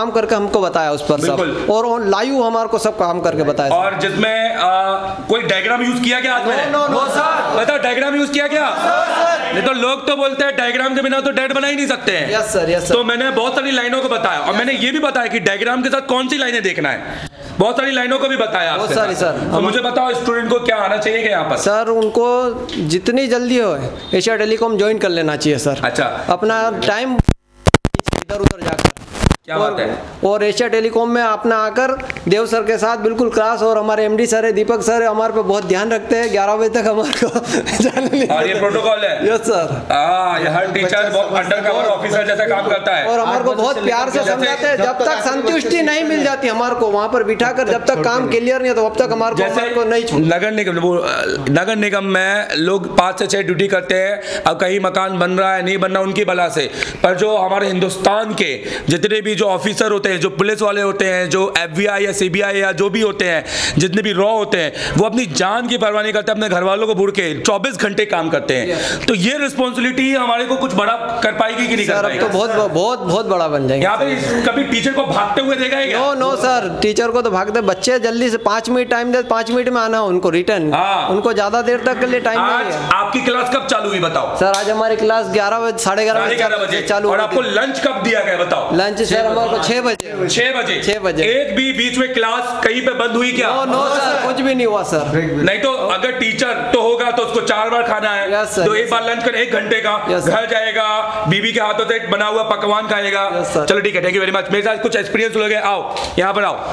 S9: काम करके हमको बताया उस पर सब, और लाइव हमारे को सब काम करके बताया।
S1: और जिसमें कोई डायग्राम यूज किया क्या आज मैंने?
S9: No no sir.
S1: बताओ डायग्राम यूज किया क्या? नहीं तो लोग तो बोलते हैं डायग्राम के बिना तो डेट बना ही नहीं सकते हैं।
S9: Yes sir, yes sir.
S1: तो मैंने बहुत सारी लाइनों को बताया, और मैंने ये भी बताया कि डायग्राम के साथ कौन सी लाइनें देखना है, बहुत सारी लाइनों को भी बताया।
S9: बहुत सारी सर।
S1: तो मुझे बताओ स्टूडेंट को क्या आना चाहिए यहाँ पर?
S9: सर उनको जितनी जल्दी हो एशिया टेलीकॉम ज्वाइन कर लेना चाहिए सर।
S1: अच्छा।
S9: अपना टाइम इधर उधर जाकर
S1: क्या
S9: और,
S1: बात है?
S9: और एशिया टेलीकॉम में अपना आकर देव सर के साथ बिल्कुल क्लास, और हमारे एमडी सर है दीपक सर है, हमारे पे बहुत ध्यान रखते हैं, ग्यारह बजे तक हमारे को जाने नहीं।
S1: और ये प्रोटोकॉल है?
S9: Yes sir.
S1: हाँ, ये हर टीचर बहुत अंडरकवर ऑफिसर जैसा काम करता है,
S9: और हमारे को बहुत प्यार से समझाते हैं। जब तक संतुष्टि नहीं मिल जाती हमारे को वहाँ पर बिठा कर, जब तक काम क्लियर नहीं तो अब तक हमारे को हमारे को नहीं छोड़।
S1: नगर निगम नगर निगम में लोग पाँच से छः ड्यूटी करते हैं, अब कहीं मकान बन रहा है नहीं बन रहा उनकी बला से, पर जो हमारे हिंदुस्तान के जितने भी जो ऑफिसर होते हैं, जो पुलिस वाले होते हैं, जो एफबीआई या सीबीआई या जो भी होते हैं, जितने भी रॉ होते हैं, वो अपनी जान की परवाह नहीं करते, अपने घर वालों को भूल के चौबीस घंटे काम करते हैं। तो ये रिस्पॉन्सिबिलिटी हमारे को कुछ बड़ा कर पाएगी कि नहीं कर पाएगी?
S9: तो बहुत बहुत बहुत बड़ा बन जाएगा।
S1: यहाँ पे कभी टीचर को भागते हुए देखा है क्या?
S9: नो नो सर, टीचर को तो भागते, बच्चे जल्दी से पाँच मिनट टाइम दे, पाँच मिनट में आना उनको रिटर्न।
S1: हाँ।
S9: उनको ज्यादा देर तक के लिए टाइम नहीं है।
S1: आपकी क्लास कब चालू हुई बताओ?
S9: सर आज हमारी क्लास ग्यारह बजे साढ़े ग्यारह बजे चालू।
S1: और आपको लंच कब दिया गया बताओ?
S9: लंच सर हमारे को छह बजे
S1: छह बजे
S9: छह बजे
S1: एक भी बीच में क्लास कहीं पे बंद हुई क्या?
S9: नो नो सर, कुछ भी नहीं हुआ सर।
S1: नहीं तो अगर टीचर तो होगा तो उसको चार बार खाना है।
S9: यस सर,
S1: तो एक बार लंच कर एक घंटे का, घर जाएगा, बीवी के हाथों से बना हुआ पकवान खाएगा। चलो ठीक है, थैंक यू वेरी मच। मेरे साथ कुछ एक्सपीरियंस लोग हैं, आओ यहाँ पर आओ,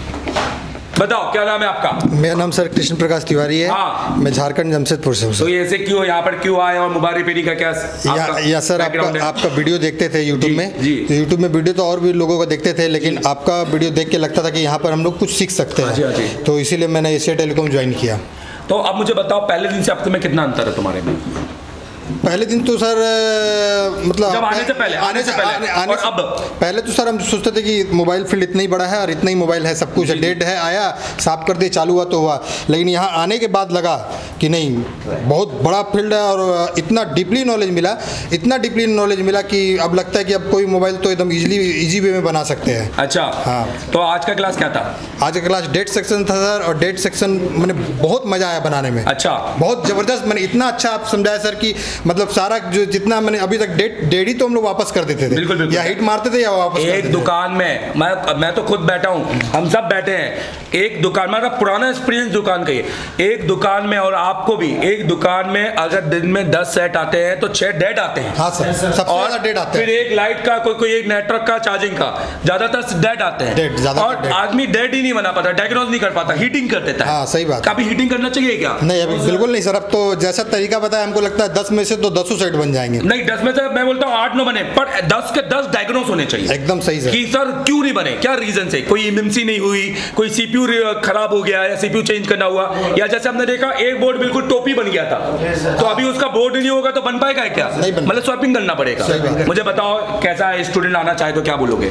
S1: बताओ क्या नाम है आपका?
S3: मेरा नाम सर कृष्ण प्रकाश तिवारी है। हाँ। मैं झारखंड जमशेदपुर से हूँ।
S1: तो ये ऐसे क्यों यहाँ पर क्यों आए और मुबारक पेरी का क्या
S3: या, या सर आपका आपका वीडियो देखते थे यूट्यूब में, तो यूट्यूब में वीडियो तो और भी लोगों को देखते थे, लेकिन आपका वीडियो देख के लगता था कि यहाँ पर हम लोग कुछ सीख सकते हैं, तो इसीलिए मैंने एशिया टेलीकॉम ज्वाइन किया।
S1: तो अब मुझे बताओ पहले दिन से अब में कितना अंतर है तुम्हारे में?
S3: पहले दिन तो सर मतलब
S1: जब आने से पहले
S3: आने से पहले आने, आने और अब पहले तो सर हम सोचते थे कि मोबाइल फील्ड इतना ही बड़ा है और इतना ही मोबाइल है, सब कुछ डेड है, आया साफ कर दिया, चालू हुआ तो हुआ। लेकिन यहाँ आने के बाद लगा कि नहीं, बहुत बड़ा फील्ड है और इतना डीपली नॉलेज मिला, इतना डीपली नॉलेज मिला कि अब लगता है कि अब कोई मोबाइल तो एकदम इजीली इजी वे में बना सकते हैं।
S1: अच्छा हाँ। तो आज का क्लास क्या था?
S3: आज का क्लास डेट सेक्शन था सर, और डेट सेक्शन मैंने बहुत मजा आया बनाने में।
S1: अच्छा, बहुत
S3: जबरदस्त, मैंने इतना अच्छा आप समझाया सर कि मतलब सारा जो जितना मैंने अभी तक डेट डेढ़ी तो हम लोग वापस कर देते थे।
S1: बिल्कुल, बिल्कुल।
S3: या हिट मारते थे या वापस
S1: एक दुकान में मैं मैं तो खुद बैठा हूँ, हम सब बैठे हैं एक दुकान, मेरा पुराना एक्सपीरियंस दुकान का ही, एक दुकान में और आपको भी एक दुकान में अगर दिन में दस सेट आते हैं तो छह डेट आते हैं।
S3: हाँ सर, सबसे ज्यादा डेट आते हैं।
S1: फिर एक लाइट का, कोई कोई एक नेटवर्क का, चार्जिंग का, ज्यादातर डेट आते हैं। और आदमी डेट ही नहीं बना पाता, डायग्नोज नहीं कर पाता, हीटिंग कर देता है।
S3: हाँ सही बात।
S1: कभी हीटिंग करना चाहिए क्या?
S3: नहीं अभी बिल्कुल नहीं सर, अब तो जैसा तरीका बताया हमको लगता है दस में से तो दसों सेट बन जाएंगे।
S1: नहीं दस में से मैं बोलता हूँ आठ नौ बने, पर दस के दस डायग्नोज होने चाहिए।
S3: एकदम सही सर।
S1: कि सर क्यों नहीं बने, क्या रीजन से, कोई एमएमसी नहीं हुई, कोई सीपीयू खराब हो गया या सीपीयू चेंज करना हुआ, या जैसे हमने देखा एक बोर्ड बिल्कुल टोपी बन गया था, तो अभी उसका बोर्ड नहीं होगा तो बन पाएगा क्या? मतलब स्वैपिंग करना पड़ेगा। मुझे बताओ कैसा स्टूडेंट आना चाहे तो क्या बोलोगे?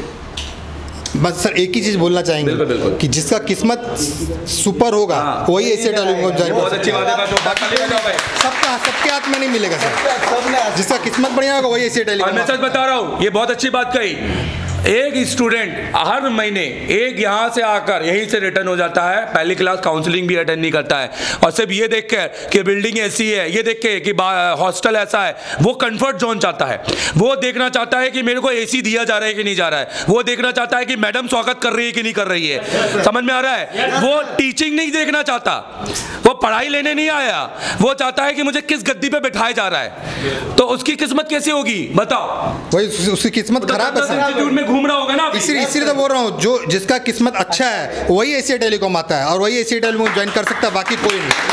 S3: बस सर एक ही चीज बोलना चाहेंगे, बिल्कुल, बिल्कुल। कि जिसका किस्मत सुपर होगा हाँ, वही एशिया टेलीकॉम ज्वाइन कर सकता है। सबका सबके हाथ में नहीं मिलेगा सर, जिसका किस्मत बढ़िया होगा वही एशिया टेलीकॉम।
S1: मैं सच बता रहा हूँ, ये बहुत अच्छी बात कही। एक स्टूडेंट हर महीने एक यहाँ से आकर यहीं से रिटर्न हो जाता है, पहली क्लास काउंसलिंग भी अटेंड नहीं करता है, और सिर्फ ये देख के कि बिल्डिंग ऐसी है, ये देख के कि हॉस्टल ऐसा है, वो कंफर्ट जोन चाहता है, वो देखना चाहता है कि मेरे को एसी दिया जा रहा है कि नहीं जा रहा है, वो देखना चाहता है कि मैडम स्वागत कर रही है कि नहीं कर रही है। समझ में आ रहा है? वो टीचिंग नहीं देखना चाहता, वो पढ़ाई लेने नहीं आया, वो चाहता है कि मुझे किस गद्दी पे बिठाया जा रहा है। तो उसकी किस्मत कैसी होगी बताओ?
S3: वही उसकी किस्मत खराब है,
S1: घूम रहा होगा ना।
S3: इसीलिए इसीलिए तो बोल रहा हूँ, जो जिसका किस्मत अच्छा है वही एशिया टेलीकॉम आता है और वही एशिया टेलीकॉम ज्वाइन कर सकता है, बाकी कोई नहीं।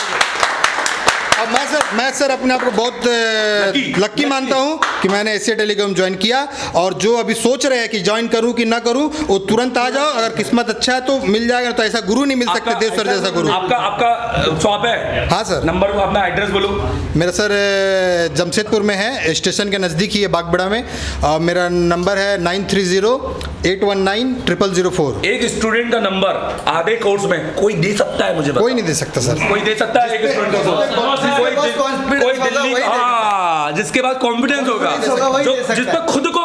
S3: अब मैं सर मैं सर अपने आप को बहुत लक्की मानता हूँ कि मैंने एशिया टेलीकॉम ज्वाइन किया, और जो अभी सोच रहे हैं कि ज्वाइन करूँ कि ना करूँ, वो तुरंत आ जाओ, अगर किस्मत अच्छा है तो मिल जाएगा, तो ऐसा गुरु नहीं मिल सकता देव सर जैसा गुरु।
S1: आपका आपका शॉप है?
S3: हाँ सर।
S1: नंबर अपना एड्रेस बोलो।
S3: मेरा सर जमशेदपुर में है, स्टेशन के नज़दीक ही है, बागबड़ा में, और मेरा नंबर है nine three zero eight one nine triple zero four.
S1: एक स्टूडेंट का नंबर आधे कोर्स में कोई दे सकता है? मुझे
S3: कोई नहीं दे सकता सर।
S1: कोई दे सकता है एक स्टूडेंट को? कोई कोई दिल्ली, हाँ, जिसके पास कॉन्फिडेंस होगा, जो जिस पर खुद को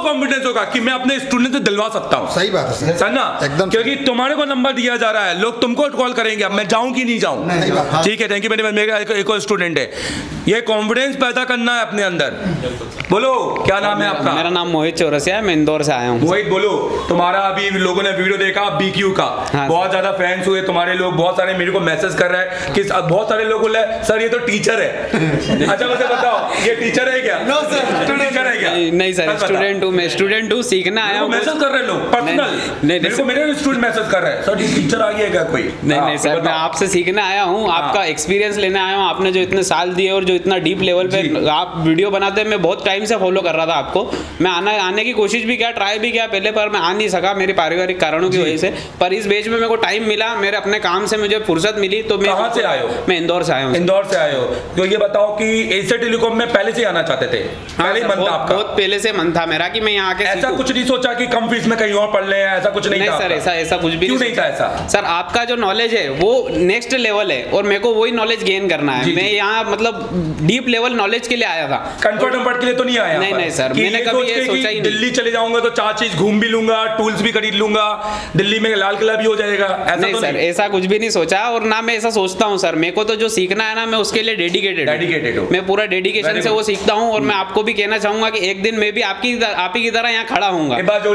S1: कॉन्फिडेंस होगा कि मैं अपने स्टूडेंट से दिलवा सकता हूँ।
S3: सही बात है
S1: सर ना, एकदम, क्योंकि तुम्हारे को नंबर दिया जा रहा है, लोग तुमको कॉल करेंगे, अब मैं जाऊं कि नहीं जाऊं। ठीक है, थैंक यू। मेरे मेरा एक और स्टूडेंट है, ये कॉन्फिडेंस पैदा करना है अपने अंदर। बोलो क्या नाम है आपका?
S10: मेरा नाम मोहित चौरसिया है, मैं इंदौर से आया हूँ।
S1: मोहित बोलो, तुम्हारा अभी लोगों ने वीडियो देखा बीक्यू का, हाँ, बहुत ज्यादा फैंस हुए तुम्हारे लोग, बहुत सारे मेरे को मैसेज कर रहे हैं कि बहुत सारे लोग बोले सर ये तो टीचर है। अच्छा मुझे बताओ ये टीचर है क्या? नो सर, टीचर है क्या?
S10: नहीं सर, स्टूडेंट हूँ मैं, स्टूडेंट हूँ, सीखना आया हूँ।
S1: मैसेज कर रहे लोग पर्सनल, मेरे को मेरे स्टूडेंट मैसेज कर रहे हैं सर ये टीचर आ गया क्या कोई?
S10: नहीं नहीं सर, मैं आपसे सीखने आया हूँ, आपका एक्सपीरियंस लेने आया हूँ। आपने जो इतने साल दिए और जो इतना डीप लेवल पे आप वीडियो बनाते हैं, मैं बहुत टाइम से फॉलो कर रहा था आपको। मैं आना आने की कोशिश भी किया, ट्राई भी किया पहले, पर मैं आ नहीं सका मेरे पारिवारिक कारणों की वजह से। पर इस बीच में मेरे को टाइम मिला, मेरे अपने काम से मुझे फुर्सत मिली, तो मैं
S1: कहाँ से आए हो?
S10: मैं इंदौर से आया हूँ।
S1: इंदौर से आए हो, तो ये बताओ कि एशिया टेलीकॉम में पहले से आना चाहते थे? पहले मन था आपका?
S10: बहुत पहले से मन था मेरा कि मैं यहाँ आके
S1: ऐसा कुछ नहीं सोचा कि कम फीस में कहीं और पढ़ ले, ऐसा कुछ नहीं था?
S10: सर ऐसा ऐसा कुछ भी
S1: नहीं था ऐसा।
S10: सर आपका जो नॉलेज है वो नेक्स्ट लेवल है और मेरे को वही नॉलेज गेन करना है। मैं यहाँ मतलब डीप लेवल नॉलेज के लिए आया था,
S1: कंफर्ट कंफर्ट के लिए तो नहीं आया।
S10: नहीं नहीं सर, मैंने कभी ये सोचा ही नहीं।
S1: दिल्ली चले जाऊंगा तो चार चीज घूम भी लूंगा, टूल्स भी खरीद लूंगा, दिल्ली में लाल किला भी हो जाएगा, ऐसा
S10: नहीं
S1: तो
S10: सर, ऐसा कुछ भी नहीं सोचा और ना मैं ऐसा सोचता हूँ सर। मेरे को तो जो सीखना है ना, मैं उसके लिए डेडिकेटेड
S1: डेडिकेटेड हूँ,
S10: मैं पूरा डेडिकेशन से वो सीखता हूँ। और मैं आपको भी कहना चाहूंगा कि एक दिन मैं भी आपकी आप ही की तरह यहाँ खड़ा हूँगा।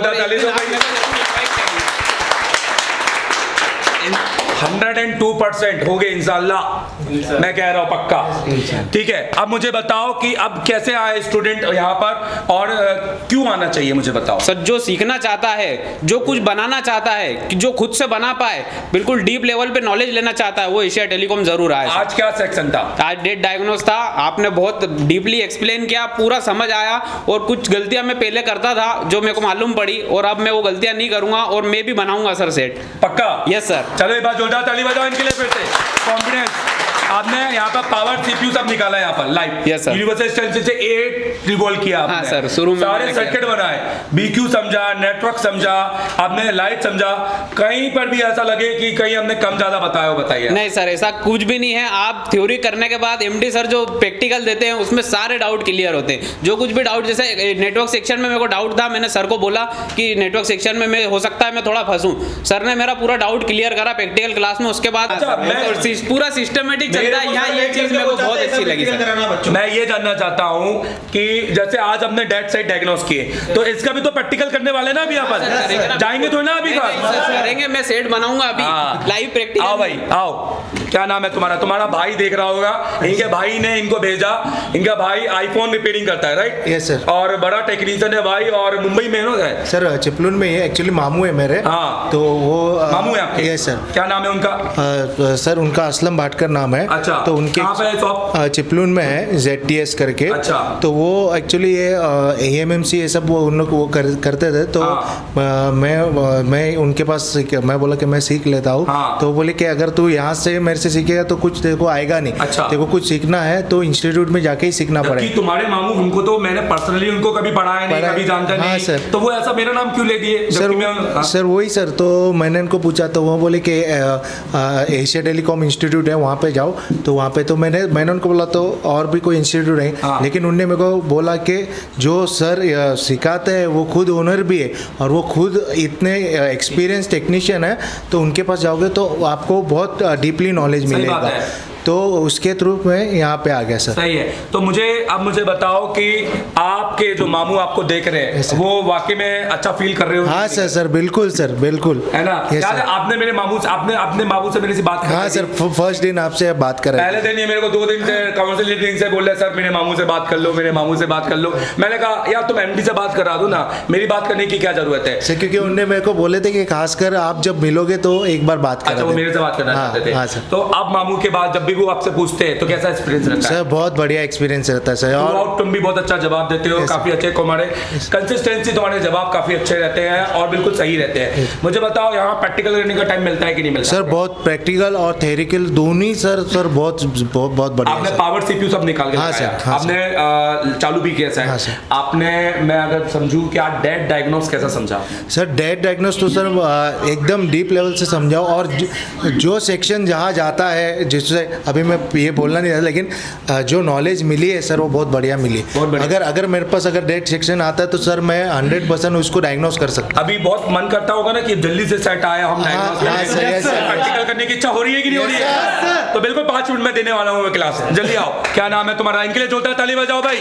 S1: हंड्रेड एंड टू परसेंट हो गए इंशाल्लाह, मैं कह रहा हूँ पक्का। ठीक है, अब मुझे बताओ कि अब कैसे आए स्टूडेंट यहाँ पर और क्यों आना चाहिए, मुझे बताओ।
S10: सर जो सीखना चाहता है, जो कुछ बनाना चाहता है, जो खुद से बना पाए, बिल्कुल डीप लेवल पे नॉलेज लेना चाहता है, वो एशिया टेलीकॉम जरूर आए।
S1: आज क्या सेक्शन था?
S10: आज डेट डायग्नोस था, आपने बहुत डीपली एक्सप्लेन किया, पूरा समझ आया। और कुछ गलतियां मैं पहले करता था जो मेरे को मालूम पड़ी, और अब मैं वो गलतियां नहीं करूंगा और मैं भी बनाऊंगा सर सेट।
S1: पक्का?
S10: Yes sir.
S1: चलो एक बार जोरदार ताली बजाओ इनके लिए फिर से। कॉन्फिडेंस, आपने यहाँ पर पावर सीपीयू सब निकाला है यहाँ पर live.
S10: Yes sir.
S1: Universal strength से एट रिवॉल्व किया आपने।
S10: हाँ सर, शुरू में
S1: सारे सर्किट बनाए, बीक्यू समझा, नेटवर्क समझा, आपने लाइट समझा। कहीं पर भी ऐसा लगे कि कहीं हमने कम ज्यादा बताया हो, बताइए।
S10: नहीं सर, ऐसा कुछ भी नहीं है। आप थ्योरी करने के बाद एमडी सर जो प्रैक्टिकल देते हैं उसमें सारे डाउट क्लियर होते हैं। जो कुछ भी डाउट, जैसे नेटवर्क सेक्शन में मेरे को डाउट था, मैंने सर को बोला कि नेटवर्क सेक्शन में मैं हो सकता है मैं थोड़ा फंसूं। सर ने मेरा पूरा डाउट क्लियर करा प्रैक्टिकल क्लास में। उसके बाद
S1: अच्छा,
S10: पूरा सिस्टमेटिक चलता है यहाँ। ये चीज मेरे को बहुत अच्छी लगी सर।
S1: मैं ये जानना चाहता हूँ कि जैसे आज हमने डेट साइड डायग्नोस किए, तो इसका भी तो प्रैक्टिकल करने वाले ना अभी यहाँ पर जाएंगे तो ना अभी
S10: करेंगे। मैं सेट बनाऊंगा अभी लाइव प्रैक्टिकल।
S1: आओ भाई आओ, क्या नाम है तुम्हारा? तुम्हारा भाई देख रहा होगा, इनके भाई ने इनको भेजा। इनका भाई आईफोन रिपेयरिंग करता है, राइट?
S3: Yes sir.
S1: और बड़ा टेक्नीशियन है भाई, और मुंबई में है
S3: सर, चिपलून में है एक्चुअली, मामू है मेरे।
S1: हाँ,
S3: तो वो
S1: मामू है आपके?
S3: Yes sir.
S1: क्या नाम है उनका?
S3: सर उनका असलम भाटकर नाम है।
S1: अच्छा,
S3: तो उनके
S1: कहाँ पे है शॉप?
S3: चिपलून में है, जेड टी एस करके।
S1: अच्छा।
S3: तो वो एक्चुअली ये ए एम एम सी ये सब वो उन लोग वो कर, करते थे। तो हाँ। मैं मैं उनके पास मैं बोला कि मैं सीख लेता हूँ। हाँ। तो बोले कि अगर तू यहाँ से मेरे से सीखेगा तो कुछ देखो आएगा नहीं। अच्छा। देखो कुछ सीखना है तो इंस्टीट्यूट में जाके ही सीखना पड़ेगा।
S1: तुम्हारे मामू, उनको तो मैंने पर्सनली उनको कभी पढ़ाया नहीं, कभी जानता नहीं।
S3: हाँ सर।
S1: तो वो ऐसा मेरा नाम क्यों ले दिए?
S3: सर सर वही सर, तो मैंने उनको पूछा तो वो बोले कि एशिया टेलीकॉम इंस्टीट्यूट है, वहाँ पे जाओ। तो वहाँ पे तो मैंने मैंने उनको बोला तो और भी कोई इंस्टीट्यूट है। हाँ। लेकिन उनने मेरे को बोला कि जो सर सिखाते हैं वो खुद ओनर भी है और वो खुद इतने एक्सपीरियंस टेक्नीशियन है, तो उनके पास जाओगे तो आपको बहुत डीपली नॉलेज मिलेगा। तो उसके थ्रू में यहाँ पे आ गया सर।
S1: सही है। तो मुझे अब मुझे बताओ कि आपके जो मामू आपको देख रहे हैं वो वाकई में अच्छा फील कर रहे हो?
S3: हाँ सर सर बिल्कुल सर, बिल्कुल
S1: है ना। याद है आपने मेरे मामू से आपने अपने मामू से मेरे से बात
S3: हाँ सर, फर्स्ट दिन आपसे बात कर रहे
S1: पहले दिन ये मेरे को दो दिन से काउंसलिंग से बोल रहे सर मेरे मामू से बात कर लो, मेरे मामू से बात कर लो। मैंने कहा यार तुम एमडी से बात करा दो ना, मेरी बात करने की क्या जरूरत है
S3: सर, क्योंकि उन्होंने मेरे को बोले थे कि खासकर आप जब मिलोगे तो एक बार बात करा।
S1: अच्छा, वो मेरे से बात करना चाहते थे।
S3: हाँ सर।
S1: तो अब मामू के बाद जब भी वो आपसे पूछते हैं तो कैसा एक्सपीरियंस रहता है?
S3: सर बहुत बढ़िया एक्सपीरियंस रहता है सर।
S1: और तुम भी बहुत अच्छा जवाब देते हो, काफी अच्छे तुम्हारे कंसिस्टेंसी, तुम्हारे जवाब काफी अच्छे रहते हैं और बिल्कुल सही रहते हैं। मुझे बताओ यहाँ प्रैक्टिकल करने का टाइम मिलता है कि नहीं मिलता?
S3: सर बहुत प्रैक्टिकल और थेरिकल दोनों सर सर बहुत बहुत बहुत बढ़िया।
S1: आपने पावर सीपीयू सब निकाल के दिखाया, आपने चालू भी किया है, आपने मैं अगर समझूं कि आप डेट डायग्नोस कैसा समझा?
S3: सर डेट डायग्नोस तो सर एकदम डीप लेवल से समझाओ और जो सेक्शन जहाँ जाता है जिससे
S11: अभी मैं ये बोलना नहीं चाहता, लेकिन अ, जो नॉलेज मिली है सर वो बहुत बढ़िया मिली। अगर अगर मेरे पास अगर डेड सेक्शन आता है तो सर मैं हंड्रेड परसेंट उसको डायग्नोस कर सकता हूँ।
S1: अभी बहुत मन करता होगा ना कि जल्दी से सेट आया, हम प्रैक्टिकल करने की इच्छा हो रही है कि नहीं हो रही है? तो बिल्कुल पाँच मिनट में देने वाला हूँ मैं क्लास, जल्दी आओ। क्या नाम है तुम्हारा? इनके लिए जोरदार ताली बजाओ भाई।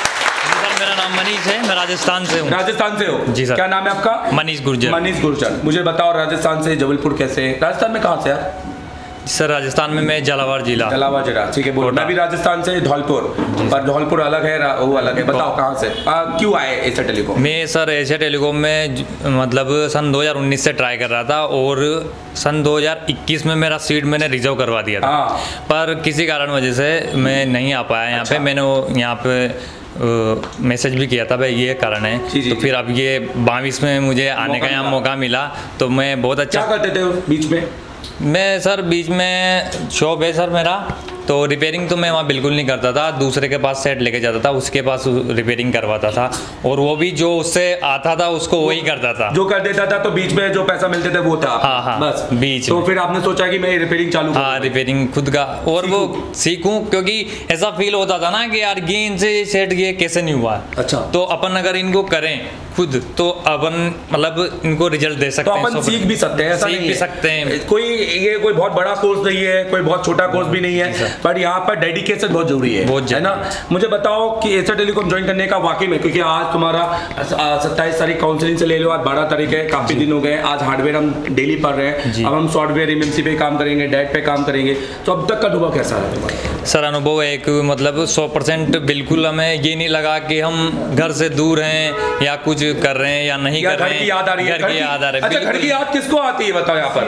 S12: मेरा नाम मनीष है, मैं राजस्थान से हूँ।
S1: राजस्थान से हो
S12: जी सर।
S1: क्या नाम है आपका?
S12: मनीष गुर्जर।
S1: मनीष गुर्जर, मुझे बताओ राजस्थान से जबलपुर कैसे? राजस्थान में कहाँ से यार?
S12: सर राजस्थान में मैं झालावाड़ जिला।
S1: झालावाड़ जिला, ठीक है। बोलो। मैं भी राजस्थान से धौलपुर, पर धौलपुर अलग है, वो अलग है। बताओ कहाँ से आ, क्यों आए एशिया टेलीकॉम?
S12: मैं सर एशिया टेलीकॉम में मतलब सन दो हज़ार उन्नीस से ट्राई कर रहा था और सन दो हज़ार इक्कीस में मेरा सीट मैंने रिजर्व करवा दिया था, पर किसी कारण वजह से मैं नहीं आ पाया यहाँ पे। मैंने वो यहाँ पे मैसेज भी किया था भाई ये कारण है, तो फिर अब ये बाईस में मुझे आने का यहाँ मौका मिला, तो मैं बहुत अच्छा।
S1: क्या करते थे बीच में?
S12: मैं सर बीच में शॉप है सर मेरा, तो रिपेयरिंग तो मैं वहाँ बिल्कुल नहीं करता था, दूसरे के पास सेट लेके जाता था, उसके पास रिपेयरिंग करवाता था, और वो भी जो उससे आता था उसको वही करता था,
S1: जो कर देता था। तो बीच में जो पैसा मिलते थे वो था।
S12: हाँ हाँ
S1: बस
S12: बीच
S1: तो
S12: में।
S1: फिर आपने सोचा कि मैं रिपेयरिंग चालू
S12: हाँ रिपेयरिंग खुद का, और वो सीखूं, क्योंकि ऐसा फील होता था ना कि यार ये इनसे सेट ये कैसे नहीं हुआ।
S1: अच्छा।
S12: तो अपन अगर इनको करें खुद तो अपन मतलब इनको रिजल्ट दे सकते हैं,
S1: तो अपन सीख भी सकते हैं, ऐसा
S12: सीख
S1: नहीं
S12: भी
S1: है।
S12: सकते हैं।
S1: कोई ये कोई बहुत बड़ा कोर्स नहीं है, कोई बहुत छोटा कोर्स भी नहीं है, पर यहाँ पर डेडिकेशन बहुत जरूरी है, है ना? मुझे बताओ कि एशिया टेलीकॉम ज्वाइन करने का वाकई में, क्योंकि आज तुम्हारा सत्ताईस तारीख काउंसलिंग से ले लो, आज बारह तारीख है, काफी दिन हो गए। आज हार्डवेयर हम डेली पढ़ रहे हैं, अब हम सॉफ्टवेयर एमएमसी पे काम करेंगे, डेट पे काम करेंगे। तो अब तक का अनुभव कैसा है तुम्हारा?
S12: सर अनुभव एक मतलब सौ परसेंट बिल्कुल हमें ये नहीं लगा कि हम घर से दूर हैं या कुछ कर रहे हैं या नहीं कर रहे हैं।
S1: घर की याद आ रही है?
S12: घर की याद आ रही है।
S1: अच्छा, घर की याद किसको आती है बताओ यहाँ पर?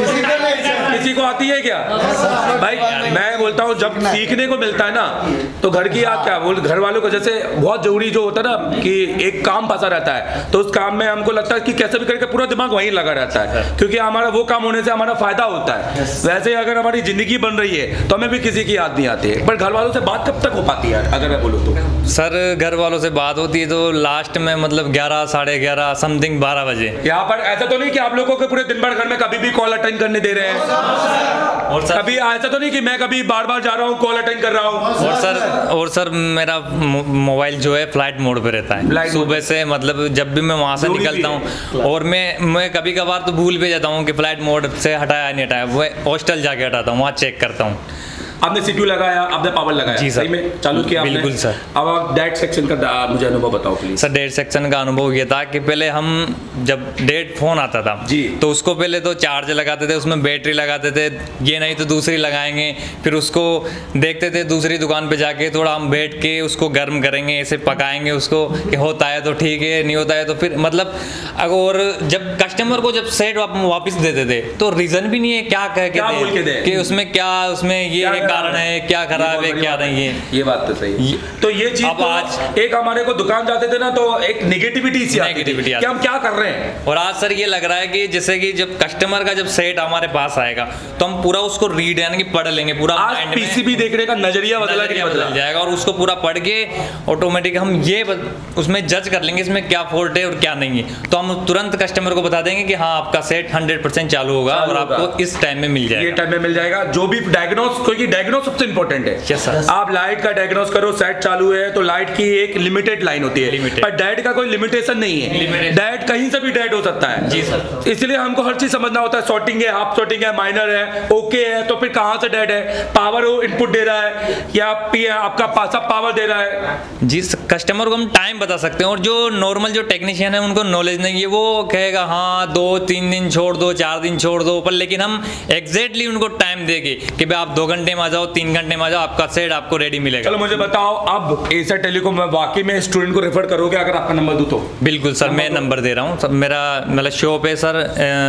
S1: किसी को आती है क्या भाई? मैं बोलता हूँ जब सीखने को मिलता है ना तो घर की याद क्या बोल, घर वालों को जैसे बहुत जरूरी जो होता है ना कि एक काम फंसा रहता है, तो उस काम में हमको लगता है कि कैसे भी करके पूरा दिमाग वहीं लगा रहता है, क्योंकि हमारा वो काम होने से हमारा फायदा होता है। वैसे अगर हमारी जिंदगी बन रही है तो हमें भी किसी की याद नहीं आती है, पर घर वालों से बात कब तक हो पाती है अगर मैं बोलूँ तो?
S12: सर घर वालों से बात होती है तो लास्ट में मतलब ग्यारह साढ़े ग्यारह समथिंग बारह बजे।
S1: यहाँ पर ऐसा तो नहीं कि आप लोगों को पूरे दिन भर घर में कभी भी कॉल अटेंड करने दे रहे हैं, और सर कभी ऐसा तो नहीं कि मैं कभी बार बार जा रहा हूँ कॉल अटेंड कर रहा हूँ?
S12: और सर और सर मेरा मोबाइल जो है फ्लाइट मोड पे रहता है सुबह से, मतलब जब भी मैं वहाँ से निकलता हूँ, और मैं मैं कभी कभार तो भूल भी जाता हूँ कि फ्लाइट मोड से हटाया नहीं हटाया, वो हॉस्टल जाके हटाता हूँ, वहाँ चेक करता हूँ।
S1: आपने सीपीयू लगाया, आपने पावर लगाया,
S12: जी सर,
S1: में चालू किया आपने?
S12: बिल्कुल सर।
S1: अब आप डेट सेक्शन का मुझे अनुभव बताओ प्लीज।
S12: सर डेट सेक्शन का अनुभव ये था कि पहले हम जब डेट फोन आता था जी, तो उसको पहले तो चार्ज लगाते थे, उसमें बैटरी लगाते थे, ये नहीं तो दूसरी लगाएंगे, फिर उसको देखते थे दूसरी दुकान पे जाके, थोड़ा हम बैठ के उसको गर्म करेंगे, ऐसे पकाएंगे उसको कि होता है तो ठीक है, नहीं होता है तो फिर मतलब। और जब कस्टमर को जब सेट वापस देते थे तो रीजन भी नहीं है क्या कह के दे कि उसमें क्या उसमें ये कारण है, क्या खराब है क्या नहीं है।
S1: ये बात तो सही है। तो ये चीज
S12: अब
S1: तो
S12: आज
S1: एक हमारे को दुकान जाते थे ना तो एक नेगेटिविटी सी आती थी कि हम क्या कर रहे हैं,
S12: और आज सर ये लग रहा है कि जैसे कि जब कस्टमर का जब सेट हमारे पास आएगा तो हम पूरा उसको रीड यानी कि पढ़ लेंगे पूरा,
S1: आज पीसीबी देखने का नजरिया बदला कि
S12: बदल जाएगा, और उसको पूरा पढ़ के ऑटोमेटिक हम ये उसमें जज कर लेंगे इसमें क्या फॉल्ट है और क्या नहीं है, तो हम तुरंत कस्टमर को बता देंगे कि हाँ आपका सेट हंड्रेड परसेंट चालू होगा और आपको इस टाइम में मिल जाएगा,
S1: ये टाइम में मिल जाएगा। जो भी डायग्नोस, क्योंकि डायग्नोस सबसे इंपॉर्टेंट है।
S12: yes, sir.
S1: आप लाइट का डायग्नोस करो, सेट चालू है तो लाइट की एक लिमिटेड लाइन होती है, पर डेड का कोई लिमिटेशन नहीं है, डेड कहीं से भी डेड हो सकता है।
S12: जी सर।
S1: इसलिए हमको हर चीज समझना होता है, शॉर्टिंग है, हाफ शॉर्टिंग है, माइनर है, ओके है, तो फिर कहां से डेड है, पावर वो इनपुट दे रहा है या पी आपका सब पावर दे रहा है।
S12: जी कस्टमर को हम टाइम बता सकते हैं, और जो नॉर्मल जो टेक्नीशियन है उनको नॉलेज नहीं है, वो कहेगा हाँ दो तीन दिन छोड़ दो, चार दिन छोड़ दो, पर लेकिन हम एग्जैक्टली उनको टाइम देंगे कि भाई आप दो घंटे में आ जाओ, तीन घंटे में आ जाओ, आपका सेट आपको रेडी मिलेगा।
S1: चलो मुझे बताओ, अब एशिया टेलीकॉम में वाकई में स्टूडेंट को रेफर करोगे अगर आपका नंबर दूं तो?
S12: बिल्कुल सर, मैं नंबर दे रहा हूँ। मेरा मतलब शॉप है sir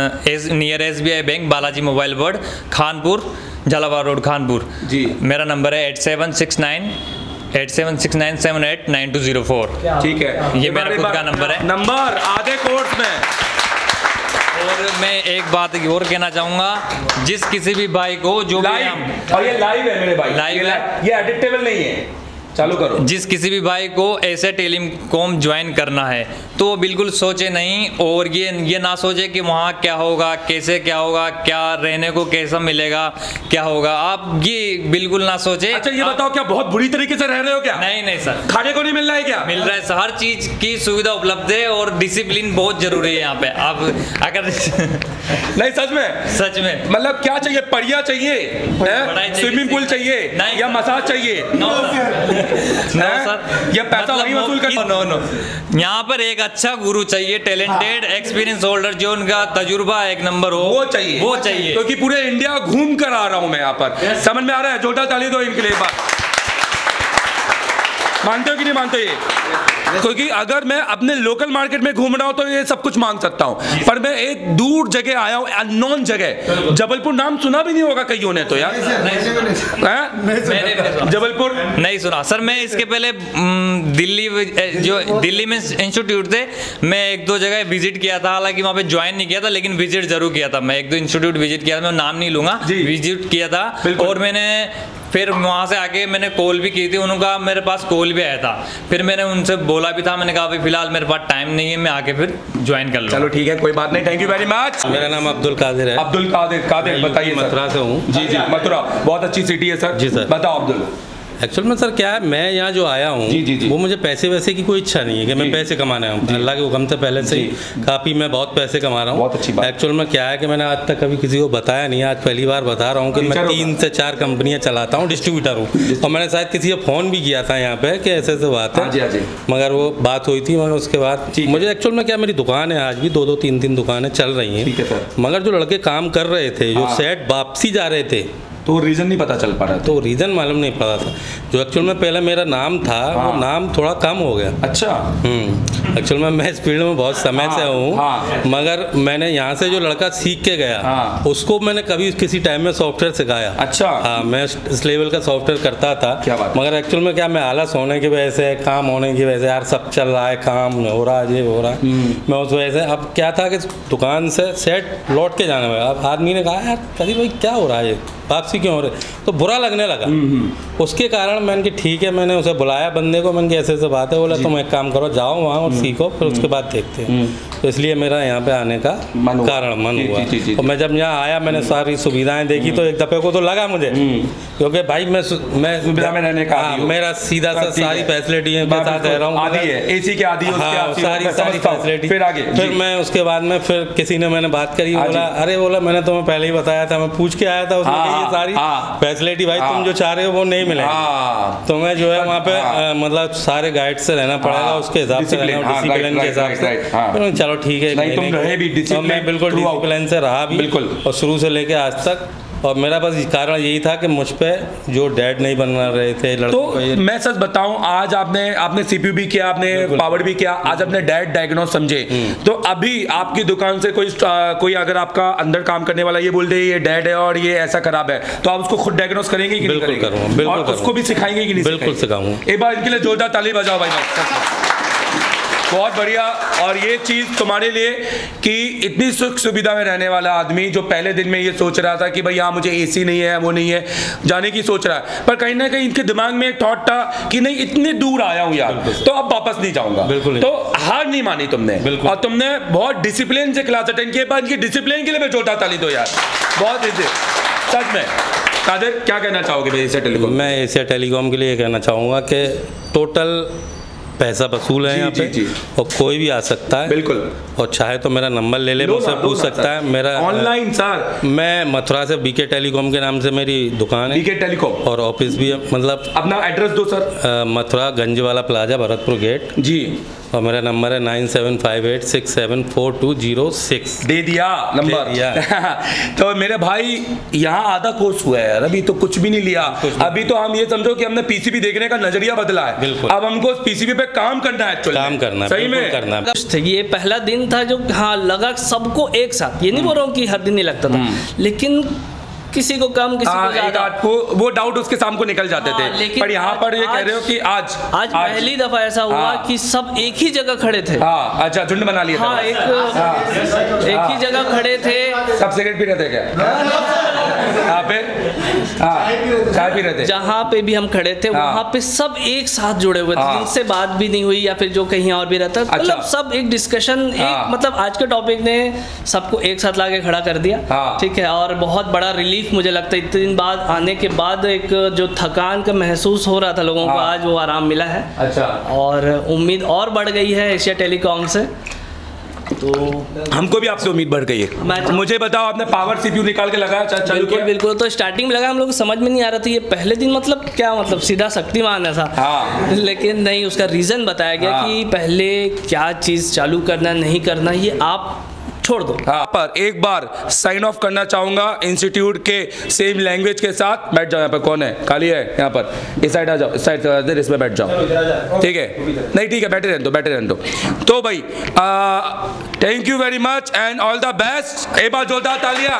S12: near S B I bank, Balaji mobile world, Khanpur, Jhalawar road, Khanpur ji. मेरा नंबर है eight seven six nine eight seven six nine seven eight nine two zero four.
S1: ठीक है,
S12: ये मेरा खुद का नंबर है,
S1: नंबर आधे कोर्स में।
S12: और मैं एक बात और कहना चाहूंगा, जिस किसी भी भाई को जो
S1: लाइव, और ये लाइव है मेरे भाई,
S12: लाइव है,
S1: ये एडिटेबल नहीं है, चालू करो।
S12: जिस किसी भी भाई को ऐसे टेलीकॉम ज्वाइन करना है तो वो बिल्कुल सोचे नहीं, और ये ये ना सोचे कि वहाँ क्या होगा, कैसे क्या होगा, क्या रहने को कैसा मिलेगा, क्या होगा, आप ये बिल्कुल ना सोचे।
S1: अच्छा ये बताओ, क्या बहुत बुरी तरीके से रह रहे हो क्या?
S12: नहीं नहीं सर,
S1: खाने को नहीं मिल रहा है क्या?
S12: मिल रहा है, हर चीज की सुविधा उपलब्ध है और डिसिप्लिन बहुत जरूरी है यहाँ पे। आप अगर
S1: नहीं सच में
S12: सच में
S1: मतलब क्या चाहिए? परिया चाहिए, स्विमिंग पूल चाहिए, या मसाज चाहिए?
S12: नो सर,
S1: या पैसा वही वसूल कर?
S12: नो नो, यहाँ पर एक अच्छा गुरु चाहिए, टैलेंटेड एक्सपीरियंस होल्डर, जो उनका तजुर्बा एक नंबर हो,
S1: वो चाहिए,
S12: वो चाहिए।
S1: क्योंकि पूरे इंडिया घूम कर आ रहा हूं मैं यहाँ पर। समझ में आ रहा है? जोरदार ताली दो इनके लिए। बात मानते हो कि नहीं मानते ये? क्योंकि अगर मैं अपने लोकल मार्केट में घूम रहा हूं तो ये सब कुछ मांग सकता हूं, पर मैं एक दूर जगह आया हूं, अननोन जगह, जबलपुर नाम सुना भी नहीं होगा कईयों ने तो यार। जबलपुर
S12: नहीं सुना सर। मैं इसके पहले दिल्ली, जो दिल्ली में इंस्टीट्यूट थे, मैं एक दो जगह विजिट किया था, हालांकि वहाँ पे ज्वाइन नहीं किया था, लेकिन विजिट जरूर किया था। मैं एक दो इंस्टीट्यूट विजिट किया था, मैं नाम नहीं लूंगा, विजिट किया था। और मैंने फिर वहाँ से आके मैंने कॉल भी की थी, उनका मेरे पास कॉल भी आया था, फिर मैंने उनसे बोला भी था, मैंने कहा भाई फिलहाल मेरे पास टाइम नहीं है, मैं आके फिर ज्वाइन कर लूँ।
S1: चलो ठीक है, कोई बात नहीं, थैंक यू वेरी मच।
S13: मेरा नाम अब्दुल कादिर है।
S1: अब्दुल कादिर, कादिर बताइए।
S13: मथुरा से हूँ।
S1: जी जी, मथुरा बहुत अच्छी सिटी है सर।
S13: जी सर,
S1: बताओ अब्दुल।
S13: एक्चुअल में सर क्या है, मैं यहाँ जो आया हूँ
S1: जी जी जी।
S13: वो मुझे पैसे वैसे की कोई इच्छा नहीं है कि मैं पैसे कमाने आया हूँ। अल्लाह के हुक्म से पहले से ही काफ़ी मैं बहुत पैसे कमा रहा हूँ।
S1: बहुत अच्छी बात।
S13: एक्चुअल में क्या है कि मैंने आज तक कभी किसी को बताया नहीं, आज पहली बार बता रहा हूँ कि मैं तीन से चार कंपनियाँ चलाता हूँ, डिस्ट्रीब्यूटर हूँ। और मैंने शायद किसी को फ़ोन भी किया था यहाँ पे कि ऐसे ऐसे बात है, मगर वो बात हुई थी, मगर उसके बाद मुझे एक्चुअल में क्या, मेरी दुकान है, आज भी दो दो तीन तीन दुकानें चल रही हैं, मगर जो लड़के काम कर रहे थे, जो सेट वापसी जा रहे थे,
S1: तो रीज़न नहीं पता चल पा रहा था।
S13: तो रीज़न मालूम नहीं पड़ा था। जो एक्चुअल में पहले मेरा नाम था, हाँ। वो नाम थोड़ा कम हो गया।
S1: अच्छा।
S13: हम्म एक्चुअल में मैं इस फील्ड में बहुत समय हाँ। से हूँ, हाँ। मगर मैंने यहाँ से जो लड़का सीख के गया, हाँ। उसको मैंने कभी किसी टाइम में सॉफ्टवेयर सिखाया।
S1: अच्छा।
S13: हाँ, मैं इस लेवल का सॉफ्टवेयर करता था।
S1: क्या बात?
S13: मगर एक्चुअल में क्या, मैं आलस होने की वजह से, काम होने की वजह से, यार सब चल रहा है, काम हो रहा है, ये हो रहा है, मैं उस वजह से, अब क्या था कि दुकान से सेट लौट के जाने में, अब आदमी ने कहा यार कभी भाई क्या हो रहा है, वापसी क्यों हो रही, तो बुरा लगने लगा। उसके कारण मैंने कि ठीक है, मैंने उसे बुलाया बंदे को, मैंने ऐसे ऐसे बात है, बोला तुम एक काम करो, जाओ वहाँ और सीखो, फिर उसके बाद देखते हैं। तो इसलिए मेरा यहाँ पे आने का कारण मन हुआ। और मैं जब यहाँ आया, मैंने सारी सुविधाएं देखी, तो एक दफे को तो लगा मुझे, क्योंकि भाई मैं मैं
S1: सुविधा में रहने का,
S13: मेरा सीधा सा सारी फैसिलिटी के साथ रह रहा हूँ,
S1: आदि है, एसी के आदि,
S13: हाँ सारी सारी फैसिलिटी।
S1: फिर आगे
S13: फिर मैं उसके बाद में फिर किसी ने, मैंने बात करी, बोला अरे बोला मैंने तुम्हें पहले ही बताया था, मैं पूछ के आया था, उसने ये सारी फैसिलिटी भाई तुम जो चाह रहे हो वो नहीं मिलेगी, तो मैं जो है वहाँ पे मतलब सारे गाइड से रहना पड़ेगा, उसके हिसाब से रहना, डिसिप्लिन के हिसाब से। चलो ठीक है, मैं बिल्कुल डिसिप्लिन से रहा भी, बिल्कुल, और शुरू से लेके आज तक। और मेरा बस कारण यही था कि मुझ पे जो डैड नहीं बन रहे थे लड़कों
S1: तो को, मैं सच बताऊं, आज आपने आपने सीपीयू भी किया, आपने पावर भी किया, आज अपने डैड डायग्नोस समझे, तो अभी आपकी दुकान से कोई आ, कोई अगर आपका अंदर काम करने वाला ये बोल दे ये डैड है और ये ऐसा खराब है, तो आप उसको खुद डायग्नोस करेंगे कि नहीं करेंगे? बिल्कुल, उसको भी सिखाएंगे कि नहीं?
S13: बिल्कुल सिखाऊंगा।
S1: एक बार इनके लिए जोरदार ताली बजाओ भाई। बहुत बढ़िया। और ये चीज़ तुम्हारे लिए कि इतनी सुख सुविधा में रहने वाला आदमी जो पहले दिन में ये सोच रहा था कि भाई यहाँ मुझे एसी नहीं है, वो नहीं है, जाने की सोच रहा है, पर कहीं ना कहीं इनके दिमाग में एक थॉट था कि नहीं इतने दूर आया हूँ यार, तो अब वापस नहीं जाऊंगा।
S13: बिल्कुल।
S1: तो हार नहीं मानी तुमने, और तुमने बहुत डिसिप्लिन से क्लास अटेंड किया। पर इनकी डिसिप्लिन के लिए मैं जोरदार ताली दो यार, बहुत इजी सच में। कादिर क्या कहना चाहोगे भाई एशिया टेलीकॉम?
S13: मैं एशिया टेलीकॉम के लिए कहना चाहूँगा कि टोटल पैसा वसूल है यहाँ पे, और कोई भी आ सकता है, बिल्कुल, और चाहे तो मेरा नंबर ले ले, मुझसे पूछ सकता है। मेरा
S1: ऑनलाइन सर,
S13: मैं मथुरा से बीके टेलीकॉम के नाम से मेरी दुकान है,
S1: बीके टेलीकॉम, और
S13: ऑफिस भी है। मतलब
S1: अपना एड्रेस दो sir.
S13: Mathura Ganjwala plaza, Bharatpur gate
S1: ji,
S13: और मेरा नंबर है nine seven five eight six seven four two zero six.
S1: दे दिया नंबर, दे दिया। तो मेरे भाई यहाँ आधा कोर्स हुआ है यार, अभी तो कुछ भी नहीं लिया। अभी तो हम ये समझो कि हमने पीसीबी देखने का नजरिया बदला है। बिल्कुल। अब हमको पीसीबी पे काम करना है,
S13: काम करना है,
S1: सही में
S13: करना है।
S14: ये पहला दिन था जो हाँ लगा सबको एक साथ, ये नहीं बोल रहा हूँ कि हर दिन नहीं लगता था, लेकिन किसी को कम किसी को ज्यादा,
S1: वो वो डाउट उसके सामने को निकल जाते थे। लेकिन पर यहाँ पर ये कह रहे हो कि आज
S14: आज, आज पहली दफा ऐसा हुआ हाँ, कि सब एक ही जगह खड़े थे।
S1: हाँ, अच्छा झुंड बना लिया
S14: हाँ,
S1: था।
S14: एक हाँ, एक ही जगह खड़े थे।
S1: सब सिगरेट पी रहे थे क्या? यहाँ पे हाँ चाय पी रहे थे,
S14: जहाँ पे भी हम खड़े थे
S1: हाँ।
S14: वहाँ पे सब एक साथ जुड़े हुए थे,
S1: हाँ।
S14: जिनसे बात भी नहीं हुई या फिर जो कहीं और भी रहता,
S1: अच्छा।
S14: मतलब सब एक डिस्कशन
S1: हाँ।
S14: एक मतलब आज के टॉपिक ने सबको एक साथ लाके खड़ा कर दिया,
S1: हाँ।
S14: ठीक है। और बहुत बड़ा रिलीफ मुझे लगता है इतने दिन बाद आने के बाद, एक जो थकान का महसूस हो रहा था लोगों को,
S1: हाँ।
S14: आज वो आराम मिला है।
S1: अच्छा।
S14: और उम्मीद और बढ़ गई है एशिया टेलीकॉम से, तो
S1: हमको भी आपसे उम्मीद बढ़ गई है। मुझे बताओ, आपने पावर सीपीयू निकाल के लगाया, चा- चालू
S14: बिल्कुल
S1: किया?
S14: बिल्कुल। तो स्टार्टिंग में लगा हम लोग को समझ में नहीं आ रहा था ये पहले दिन मतलब क्या, मतलब सीधा शक्तिमान ऐसा,
S1: हाँ।
S14: लेकिन नहीं, उसका रीज़न बताया गया
S1: हाँ।
S14: कि पहले क्या चीज़ चालू करना नहीं करना ये आप छोड़ दो।
S1: हाँ, पर एक बार साइन ऑफ करना चाहूंगा इंस्टीट्यूट के सेम लैंग्वेज के साथ। बैठ जाओ, यहाँ पर कौन है, खाली है यहाँ पर, इस साइड आ जाओ, इस साइड इधर इसमें बैठ जाओ, ठीक है? नहीं ठीक है, बैठे रहने दो, बैठे रहने दो। तो भाई thank you very much and all the best. एक बार जोरदार तालियां।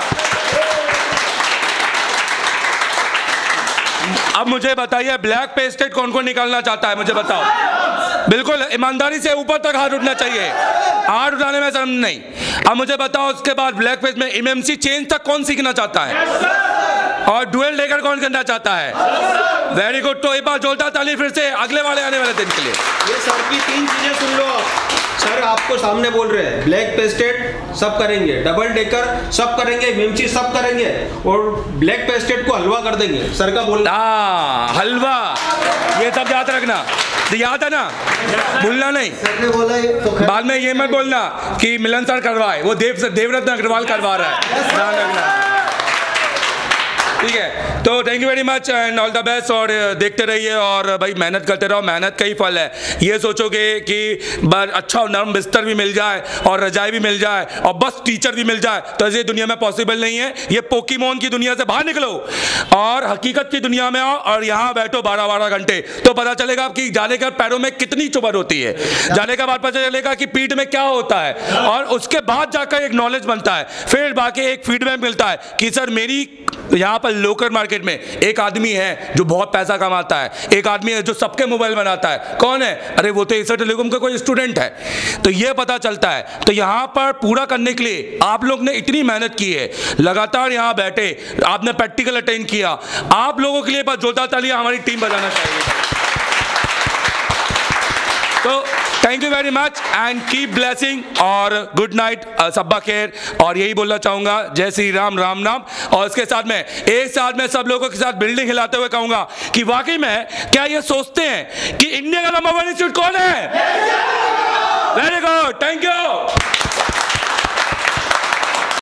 S1: अब मुझे बताइए, ब्लैक पेस्टेड कौन कौन निकालना चाहता है, मुझे बताओ। बिल्कुल ईमानदारी से ऊपर तक हाथ उठना चाहिए, हाथ उठाने में शर्म नहीं। अब मुझे बताओ, उसके बाद ब्लैक पेस्ट में एमएमसी चेंज तक कौन सीखना चाहता है, और डुअल डेकर कौन करना चाहता है? Very good. तो एक बार जोरदार ताली फिर से अगले वाले आने वाले दिन के लिए।
S15: ये सर की तीन चीजें सुन लो आप। सर आपको सामने बोल रहे हैं, ब्लैक पेस्टेड सब करेंगे, डबल डेकर सब करेंगे, मिमची सब करेंगे, और ब्लैक पेस्टेड को हलवा कर देंगे। सर का बोलना
S1: हाँ, हलवा, ये सब याद रखना, याद है ना, भूलना नहीं। बाद में ये मत बोलना कि मिलन सर करवाए, वो देव देवरत्न अग्रवाल करवा रहा है, ध्यान रखना, ठीक है? तो thank you very much and all the best. और देखते रहिए और भाई मेहनत करते रहो, मेहनत का ही फल है। ये सोचोगे कि बस अच्छा नरम बिस्तर भी मिल जाए और रजाई भी मिल जाए और बस टीचर भी मिल जाए, तो ये दुनिया में पॉसिबल नहीं है। ये पोकीमोन की दुनिया से बाहर निकलो और हकीकत की दुनिया में आओ और यहाँ बैठो बारह बारह घंटे, तो पता चलेगा कि जाने के पैरों में कितनी चुभन होती है, जाने के बाद पता चलेगा कि पीठ में क्या होता है, और उसके बाद जाकर एक नॉलेज बनता है। फिर बाकी एक फीडबैक मिलता है कि सर मेरी यहाँ पर लोकल मार्केट में एक आदमी है जो बहुत पैसा कमाता है, एक आदमी है जो सबके मोबाइल बनाता है। कौन है? अरे वो तो एशिया टेलीकॉम का कोई स्टूडेंट है। तो ये पता चलता है। तो यहाँ पर पूरा करने के लिए आप लोग ने इतनी मेहनत की है, लगातार यहाँ बैठे, आपने प्रैक्टिकल अटेंड किया, आप लोगों के लिए बस जोरदार तालियां हमारी टीम बजाना चाहिए। तो thank you very much and keep blessing और गुड नाइट, सब्बा खैर। और यही बोलना चाहूंगा, जय श्री राम, राम नाम। और इसके साथ में एक साथ में सब लोगों के साथ बिल्डिंग हिलाते हुए कहूंगा कि वाकई में क्या ये सोचते हैं कि इंडिया का नंबर वन इंस्टीट्यूट कौन है? Very good, thank you.